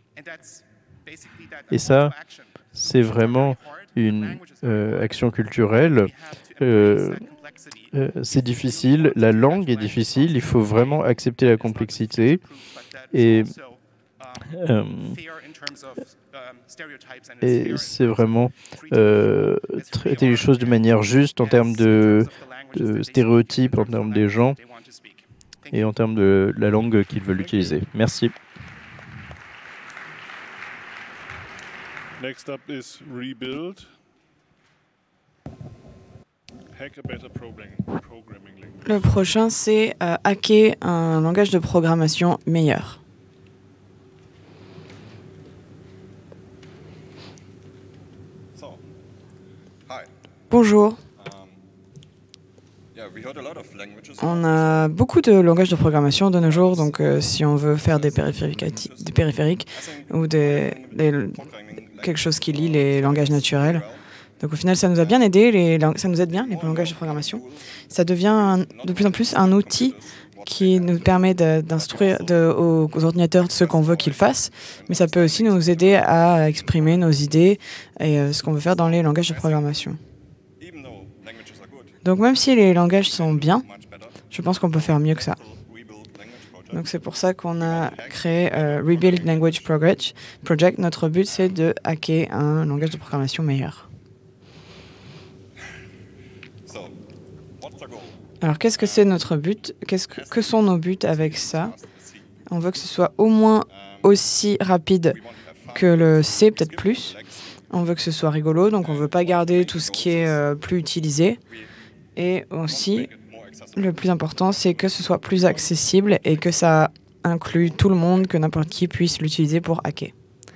Et ça, c'est vraiment une euh, action culturelle. Euh, euh, c'est difficile, la langue est difficile, il faut vraiment accepter la complexité et, euh, et c'est vraiment euh, traiter les choses de manière juste en termes de, de stéréotypes, en termes des gens et en termes de la langue qu'ils veulent utiliser. Merci. Next up is Rebuild. Hack a better programming language. Le prochain, c'est euh, hacker un langage de programmation meilleur. So, hi. Bonjour. Um, yeah, we heard a lot of languages. On a beaucoup de langages de programmation de nos jours, donc euh, si on veut faire des périphériques, des périphériques ou des, des, quelque chose qui lie les langages naturels. Donc au final, ça nous a bien aidé, les, ça nous aide bien, les langages de programmation. Ça devient un, de plus en plus un outil qui nous permet d'instruire aux, aux ordinateurs ce qu'on veut qu'ils fassent, mais ça peut aussi nous aider à exprimer nos idées et euh, ce qu'on veut faire dans les langages de programmation. Donc même si les langages sont bien, je pense qu'on peut faire mieux que ça. Donc c'est pour ça qu'on a créé euh, Rebuild Language Project. Notre but, c'est de hacker un langage de programmation meilleur. Alors, qu'est-ce que c'est notre but? Qu'est-ce que, que sont nos buts avec ça? On veut que ce soit au moins aussi rapide que le C, peut-être plus. On veut que ce soit rigolo, donc on ne veut pas garder tout ce qui est euh, plus utilisé. Et aussi, le plus important, c'est que ce soit plus accessible et que ça inclue tout le monde, que n'importe qui puisse l'utiliser pour hacker.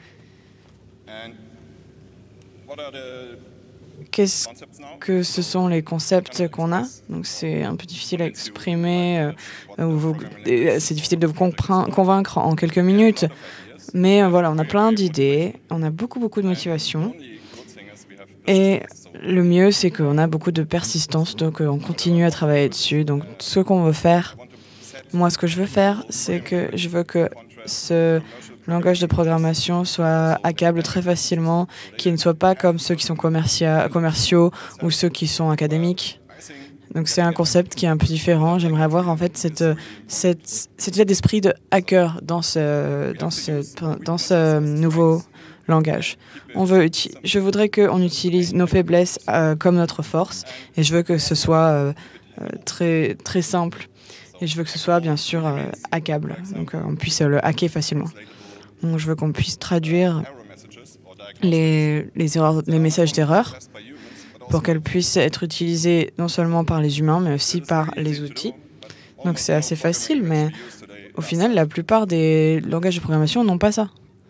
Qu'est-ce que ce sont les concepts qu'on a? Donc c'est un peu difficile à exprimer, euh, vous, euh, c'est difficile de vous convaincre en quelques minutes, mais euh, voilà, on a plein d'idées, on a beaucoup beaucoup de motivation, et le mieux c'est qu'on a beaucoup de persistance, donc euh, on continue à travailler dessus. Donc ce qu'on veut faire, moi ce que je veux faire, c'est que je veux que ce langage de programmation soit hackable très facilement, qu'il ne soit pas comme ceux qui sont commerciaux ou ceux qui sont académiques. Donc c'est un concept qui est un peu différent. J'aimerais avoir en fait cette, cette, cet état d'esprit de hacker dans ce, dans ce, dans ce nouveau langage. On veut, je voudrais qu'on utilise nos faiblesses euh, comme notre force, et je veux que ce soit euh, très, très simple. Et je veux que ce soit bien sûr euh, hackable, donc euh, on puisse euh, le hacker facilement. Donc, je veux qu'on puisse traduire les, les, erreurs, les messages d'erreur pour qu'elles puissent être utilisées non seulement par les humains, mais aussi par les outils. Donc c'est assez facile, mais au final, la plupart des langages de programmation n'ont pas ça.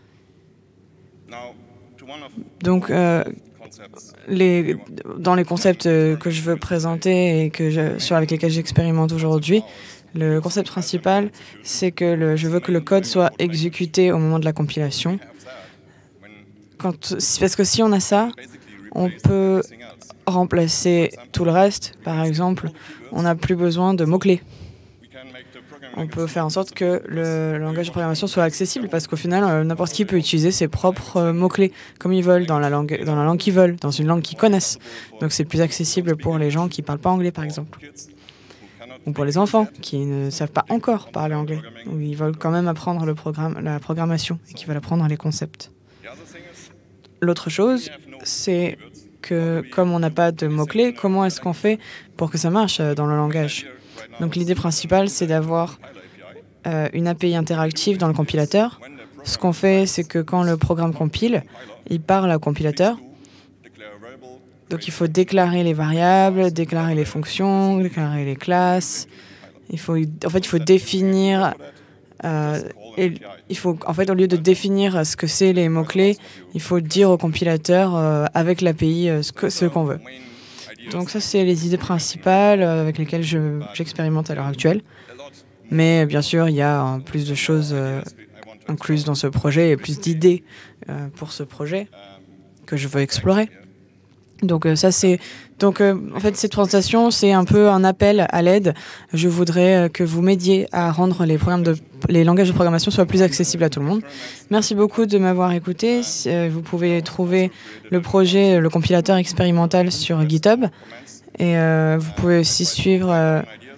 Donc, euh, les, dans les concepts que je veux présenter et que je, sur avec lesquels j'expérimente aujourd'hui, le concept principal, c'est que le, je veux que le code soit exécuté au moment de la compilation. Quand, parce que si on a ça, on peut remplacer tout le reste. Par exemple, on n'a plus besoin de mots-clés. On peut faire en sorte que le langage de programmation soit accessible, parce qu'au final, n'importe qui peut utiliser ses propres mots-clés comme ils veulent, dans la langue, dans la langue qu'ils veulent, dans une langue qu'ils connaissent. Donc c'est plus accessible pour les gens qui ne parlent pas anglais, par exemple. Ou pour les enfants qui ne savent pas encore parler anglais, ou ils veulent quand même apprendre le programme, la programmation, et qui veulent apprendre les concepts. L'autre chose, c'est que comme on n'a pas de mots-clés, comment est-ce qu'on fait pour que ça marche dans le langage? Donc l'idée principale, c'est d'avoir euh, une A P I interactive dans le compilateur. Ce qu'on fait, c'est que quand le programme compile, il parle au compilateur. Donc il faut déclarer les variables, déclarer les fonctions, déclarer les classes. Il faut, en fait, il faut définir. Euh, et il faut, en fait, au lieu de définir ce que c'est les mots-clés, il faut dire au compilateur euh, avec l'A P I euh, ce que, ce qu'on veut. Donc ça, c'est les idées principales euh, avec lesquelles je, j'expérimente à l'heure actuelle. Mais bien sûr, il y a euh, plus de choses euh, incluses dans ce projet et plus d'idées euh, pour ce projet que je veux explorer. Donc euh, ça c'est donc euh, en fait cette présentation c'est un peu un appel à l'aide. Je voudrais euh, que vous m'aidiez à rendre les programmes de les langages de programmation soient plus accessibles à tout le monde. Merci beaucoup de m'avoir écouté. Euh, vous pouvez trouver le projet, le compilateur expérimental sur GitHub, et euh, vous pouvez aussi suivre euh,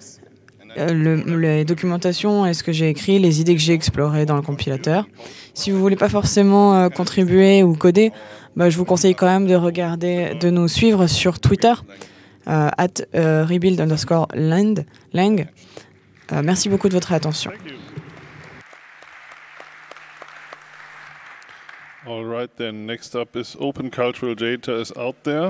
le, les documentations et ce que j'ai écrit, les idées que j'ai explorées dans le compilateur. Si vous voulez pas forcément euh, contribuer ou coder, bah, je vous conseille quand même de regarder, de nous suivre sur Twitter, euh, at euh, rebuild underscore lang. lang. Euh, merci beaucoup de votre attention. All right, then next up is Open Cultural Data is out there.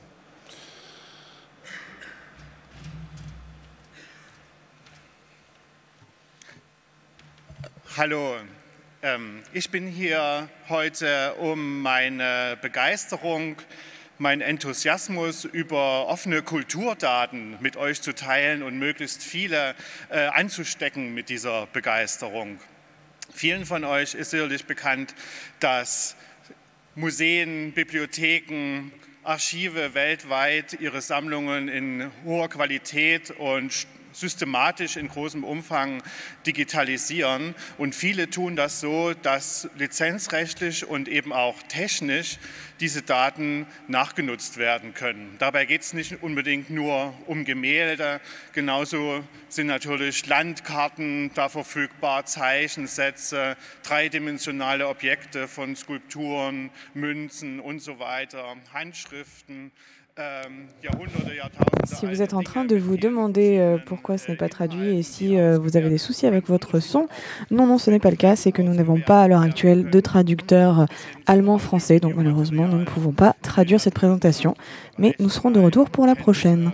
Hallo. Ich bin hier heute, um meine Begeisterung, meinen Enthusiasmus über offene Kulturdaten mit euch zu teilen und möglichst viele äh, anzustecken mit dieser Begeisterung. Vielen von euch ist sicherlich bekannt, dass Museen, Bibliotheken, Archive weltweit ihre Sammlungen in hoher Qualität und systematisch in großem Umfang digitalisieren, und viele tun das so, dass lizenzrechtlich und eben auch technisch diese Daten nachgenutzt werden können. Dabei geht es nicht unbedingt nur um Gemälde, genauso sind natürlich Landkarten da verfügbar, Zeichensätze, dreidimensionale Objekte von Skulpturen, Münzen und so weiter, Handschriften, Si vous êtes en train de vous demander euh, pourquoi ce n'est pas traduit et si euh, vous avez des soucis avec votre son, non, non, ce n'est pas le cas. C'est que nous n'avons pas à l'heure actuelle de traducteur allemand-français. Donc malheureusement, nous ne pouvons pas traduire cette présentation. Mais nous serons de retour pour la prochaine.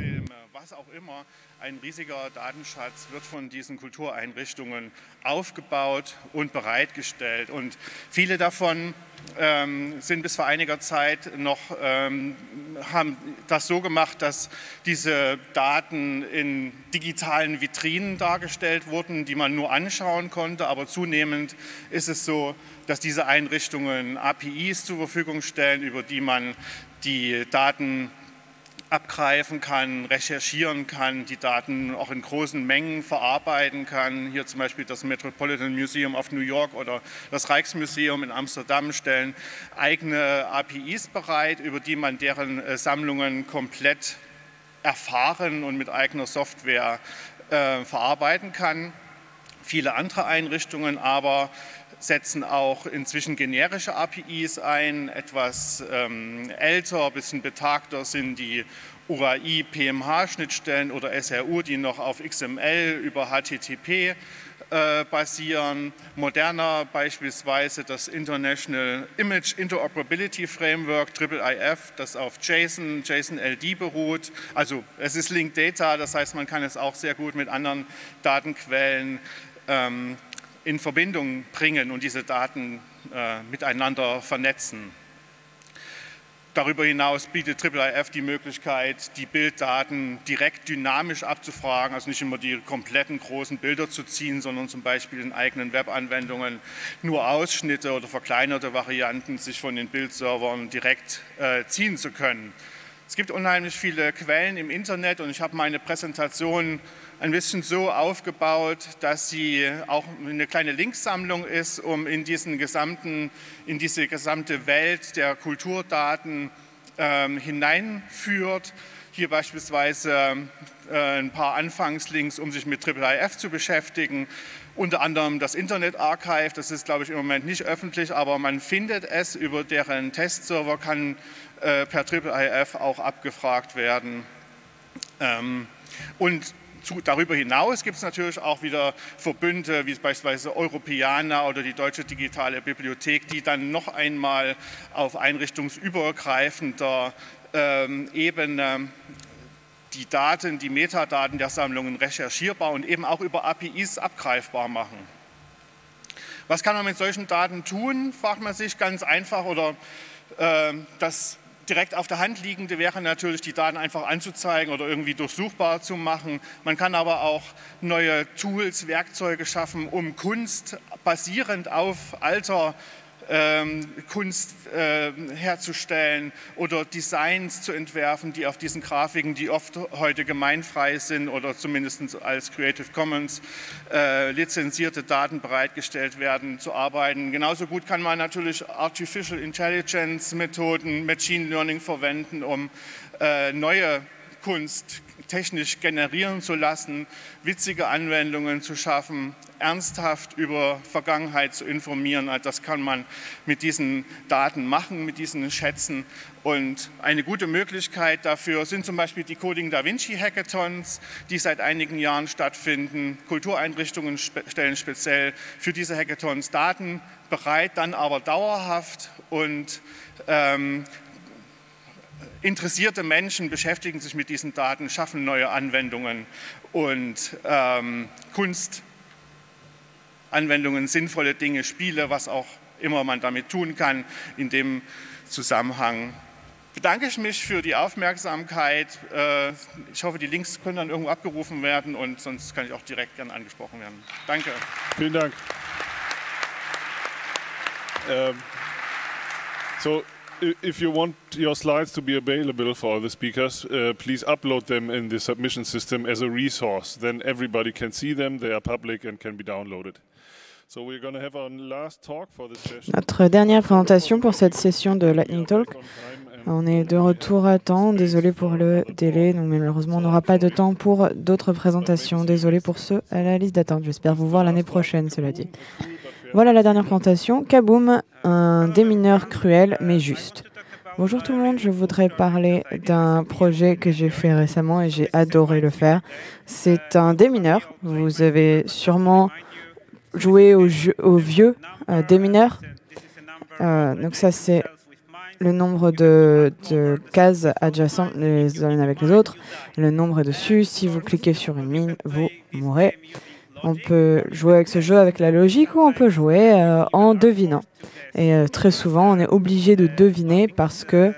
Ein riesiger Datenschatz wird von diesen Kultureinrichtungen aufgebaut und bereitgestellt. Und viele davon ähm, sind bis vor einiger Zeit noch, ähm, haben das so gemacht, dass diese Daten in digitalen Vitrinen dargestellt wurden, die man nur anschauen konnte. Aber zunehmend ist es so, dass diese Einrichtungen A P Is zur Verfügung stellen, über die man die Daten abgreifen kann, recherchieren kann, die Daten auch in großen Mengen verarbeiten kann. Hier zum Beispiel das Metropolitan Museum of New York oder das Rijksmuseum in Amsterdam stellen eigene A P Is bereit, über die man deren Sammlungen komplett erfahren und mit eigener Software äh, verarbeiten kann. Viele andere Einrichtungen aber setzen auch inzwischen generische A P Is ein. Etwas ähm, älter, ein bisschen betagter sind die U A I-P M H-Schnittstellen oder S R U, die noch auf X M L über H T T P äh, basieren. Moderner beispielsweise das International Image Interoperability Framework, I I F, das auf JSON, JSON L D beruht. Also es ist Linked Data, das heißt, man kann es auch sehr gut mit anderen Datenquellen ähm, in Verbindung bringen und diese Daten äh, miteinander vernetzen. Darüber hinaus bietet I I F die Möglichkeit, die Bilddaten direkt dynamisch abzufragen, also nicht immer die kompletten großen Bilder zu ziehen, sondern zum Beispiel in eigenen Webanwendungen nur Ausschnitte oder verkleinerte Varianten sich von den Bildservern direkt äh, ziehen zu können. Es gibt unheimlich viele Quellen im Internet und ich habe meine Präsentation ein bisschen so aufgebaut, dass sie auch eine kleine Linksammlung ist, um in, diesen gesamten, in diese gesamte Welt der Kulturdaten ähm, hineinführt. Hier beispielsweise äh, ein paar Anfangslinks, um sich mit I I F zu beschäftigen. Unter anderem das Internet Archive, das ist, glaube ich, im Moment nicht öffentlich, aber man findet es über deren Testserver, kann äh, per I I F auch abgefragt werden. Ähm, und Zu, darüber hinaus gibt es natürlich auch wieder Verbünde, wie beispielsweise Europeana oder die Deutsche Digitale Bibliothek, die dann noch einmal auf einrichtungsübergreifender ähm, Ebene die Daten, die Metadaten der Sammlungen recherchierbar und eben auch über A P Is abgreifbar machen. Was kann man mit solchen Daten tun, fragt man sich ganz einfach, oder äh, das direkt auf der Hand liegende wäre natürlich, die Daten einfach anzuzeigen oder irgendwie durchsuchbar zu machen. Man kann aber auch neue Tools, Werkzeuge schaffen, um Kunst basierend auf alter ähm, Kunst äh, herzustellen oder Designs zu entwerfen, die auf diesen Grafiken, die oft heute gemeinfrei sind oder zumindest als Creative Commons äh, lizenzierte Daten bereitgestellt werden, zu arbeiten. Genauso gut kann man natürlich Artificial Intelligence Methoden, Machine Learning verwenden, um äh, neue Kunst technisch generieren zu lassen, witzige Anwendungen zu schaffen, ernsthaft über Vergangenheit zu informieren. Das kann man mit diesen Daten machen, mit diesen Schätzen. Und eine gute Möglichkeit dafür sind zum Beispiel die Coding Da Vinci Hackathons, die seit einigen Jahren stattfinden. Kultureinrichtungen stellen speziell für diese Hackathons Daten bereit, dann aber dauerhaft, und ähm, interessierte Menschen beschäftigen sich mit diesen Daten, schaffen neue Anwendungen und ähm, Kunstanwendungen, sinnvolle Dinge, Spiele, was auch immer man damit tun kann. In dem Zusammenhang bedanke ich mich für die Aufmerksamkeit. Äh, ich hoffe, die Links können dann irgendwo abgerufen werden und sonst kann ich auch direkt gerne angesprochen werden. Danke. Vielen Dank. Ähm, so if you want your slides to be available for the speakers, uh, please upload them in the submission system as a resource. Then everybody can see them, they are public and can be downloaded. So we're going to have our last talk for this session. Notre dernière présentation pour cette session de Lightning Talk. On est de retour à temps, désolé pour le délai, donc malheureusement on n'aura pas de temps pour d'autres présentations. Désolé pour ceux à la liste d'attente, j'espère vous voir l'année prochaine, cela dit. Voilà la dernière présentation. Kaboom, un démineur cruel mais juste. Bonjour tout le monde, je voudrais parler d'un projet que j'ai fait récemment et j'ai adoré le faire. C'est un démineur. Vous avez sûrement joué au, jeu, au vieux euh, démineur. Euh, donc ça, c'est le nombre de, de cases adjacentes les unes avec les autres. Le nombre est dessus. Si vous cliquez sur une mine, vous mourrez. On peut jouer avec ce jeu avec la logique ou on peut jouer euh, en devinant. Et euh, très souvent, on est obligé de deviner parce que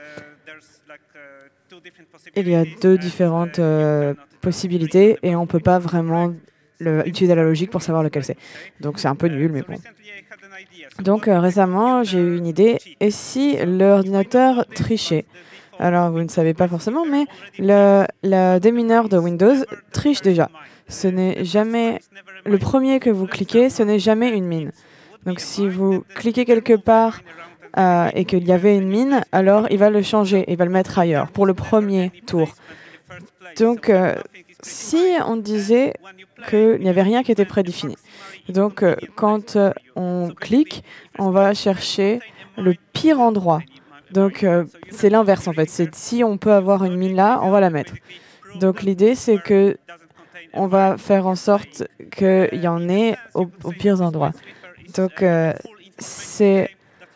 il y a deux différentes euh, possibilités et on ne peut pas vraiment le, utiliser la logique pour savoir lequel c'est. Donc c'est un peu nul, mais bon. Donc euh, récemment, j'ai eu une idée. Et si l'ordinateur trichait? Alors vous ne savez pas forcément, mais le, le démineur de Windows triche déjà. Ce n'est jamais le premier que vous cliquez, ce n'est jamais une mine. Donc si vous cliquez quelque part euh, et qu'il y avait une mine, alors il va le changer, il va le mettre ailleurs pour le premier tour. Donc euh, si on disait qu'il n'y avait rien qui était prédéfini, donc euh, quand euh, on clique, on va chercher le pire endroit. Donc euh, c'est l'inverse en fait, c'est si on peut avoir une mine là, on va la mettre. Donc l'idée c'est que on va faire en sorte qu'il y en ait aux, aux pires endroits. Donc, euh, c'est...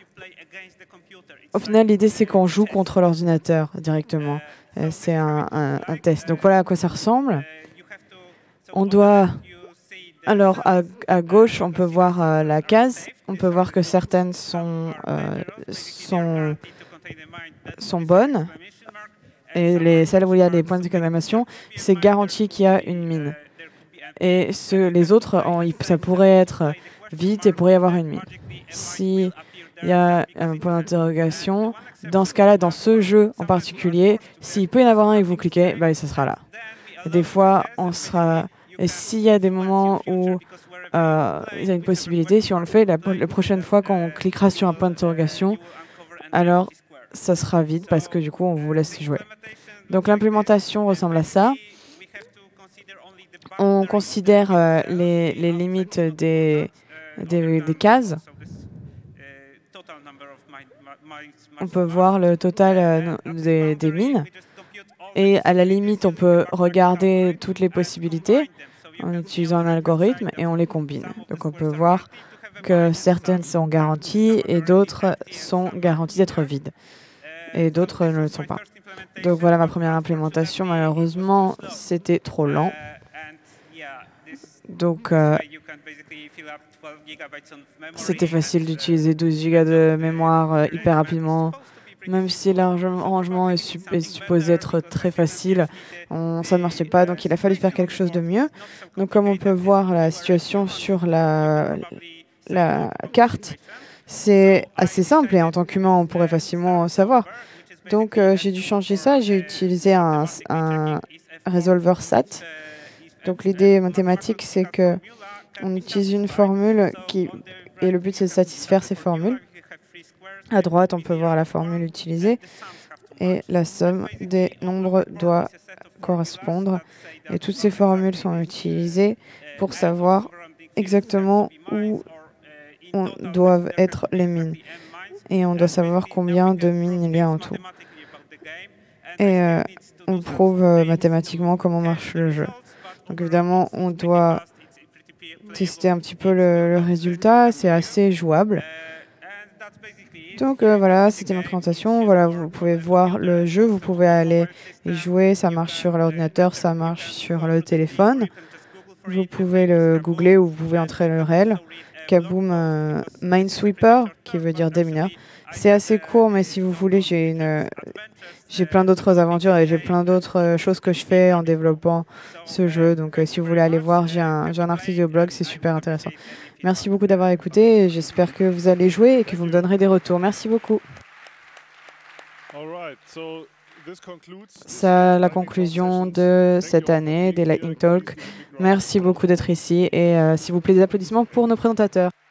Au final, l'idée, c'est qu'on joue contre l'ordinateur directement. Euh, c'est un, un, un test. Donc, voilà à quoi ça ressemble. On doit... Alors, à, à gauche, on peut voir euh, la case. On peut voir que certaines sont, euh, sont, sont bonnes. Et les, celles où il y a des points d'exclamation, c'est garanti qu'il y a une mine. Et ce, les autres, on, ça pourrait être vide et pourrait y avoir une mine. S'il y a un point d'interrogation, dans ce cas-là, dans ce jeu en particulier, s'il peut y en avoir un et que vous cliquez, bah, ça sera là. Et des fois, on sera... Et s'il y a des moments où euh, il y a une possibilité, si on le fait, la, la prochaine fois qu'on cliquera sur un point d'interrogation, alors ça sera vide parce que du coup, on vous laisse jouer. Donc l'implémentation ressemble à ça. On considère euh, les, les limites des, des, des cases. On peut voir le total euh, des, des mines. Et à la limite, on peut regarder toutes les possibilités en utilisant un algorithme et on les combine. Donc on peut voir que certaines sont garanties et d'autres sont garanties d'être vides. Et d'autres ne le sont pas. Donc voilà ma première implémentation. Malheureusement, c'était trop lent. Donc, euh, c'était facile d'utiliser douze gigas de mémoire euh, hyper rapidement. Même si l'arrangement est, sup est supposé être très facile, on, ça ne marchait pas. Donc, il a fallu faire quelque chose de mieux. Donc, comme on peut voir la situation sur la, la carte, c'est assez simple. Et en tant qu'humain, on pourrait facilement savoir. Donc, euh, j'ai dû changer ça. J'ai utilisé un, un résolveur S A T. Donc l'idée mathématique, c'est que on utilise une formule qui, et le but c'est de satisfaire ces formules. À droite, on peut voir la formule utilisée et la somme des nombres doit correspondre. Et toutes ces formules sont utilisées pour savoir exactement où on doivent être les mines. Et on doit savoir combien de mines il y a en tout. Et euh, on prouve euh, mathématiquement comment marche le jeu. Donc évidemment, on doit tester un petit peu le, le résultat. C'est assez jouable. Donc euh, voilà, c'était ma présentation. Voilà, vous pouvez voir le jeu, vous pouvez aller y jouer. Ça marche sur l'ordinateur, ça marche sur le téléphone. Vous pouvez le googler ou vous pouvez entrer le U R L. Kaboom euh, Minesweeper, qui veut dire démineur. C'est assez court, mais si vous voulez, j'ai une, j'ai plein d'autres aventures et j'ai plein d'autres choses que je fais en développant ce jeu. Donc, euh, si vous voulez aller voir, j'ai un, j'ai un article au blog, c'est super intéressant. Merci beaucoup d'avoir écouté et j'espère que vous allez jouer et que vous me donnerez des retours. Merci beaucoup. C'est la conclusion de cette année des Lightning Talk. Merci beaucoup d'être ici et euh, s'il vous plaît, des applaudissements pour nos présentateurs.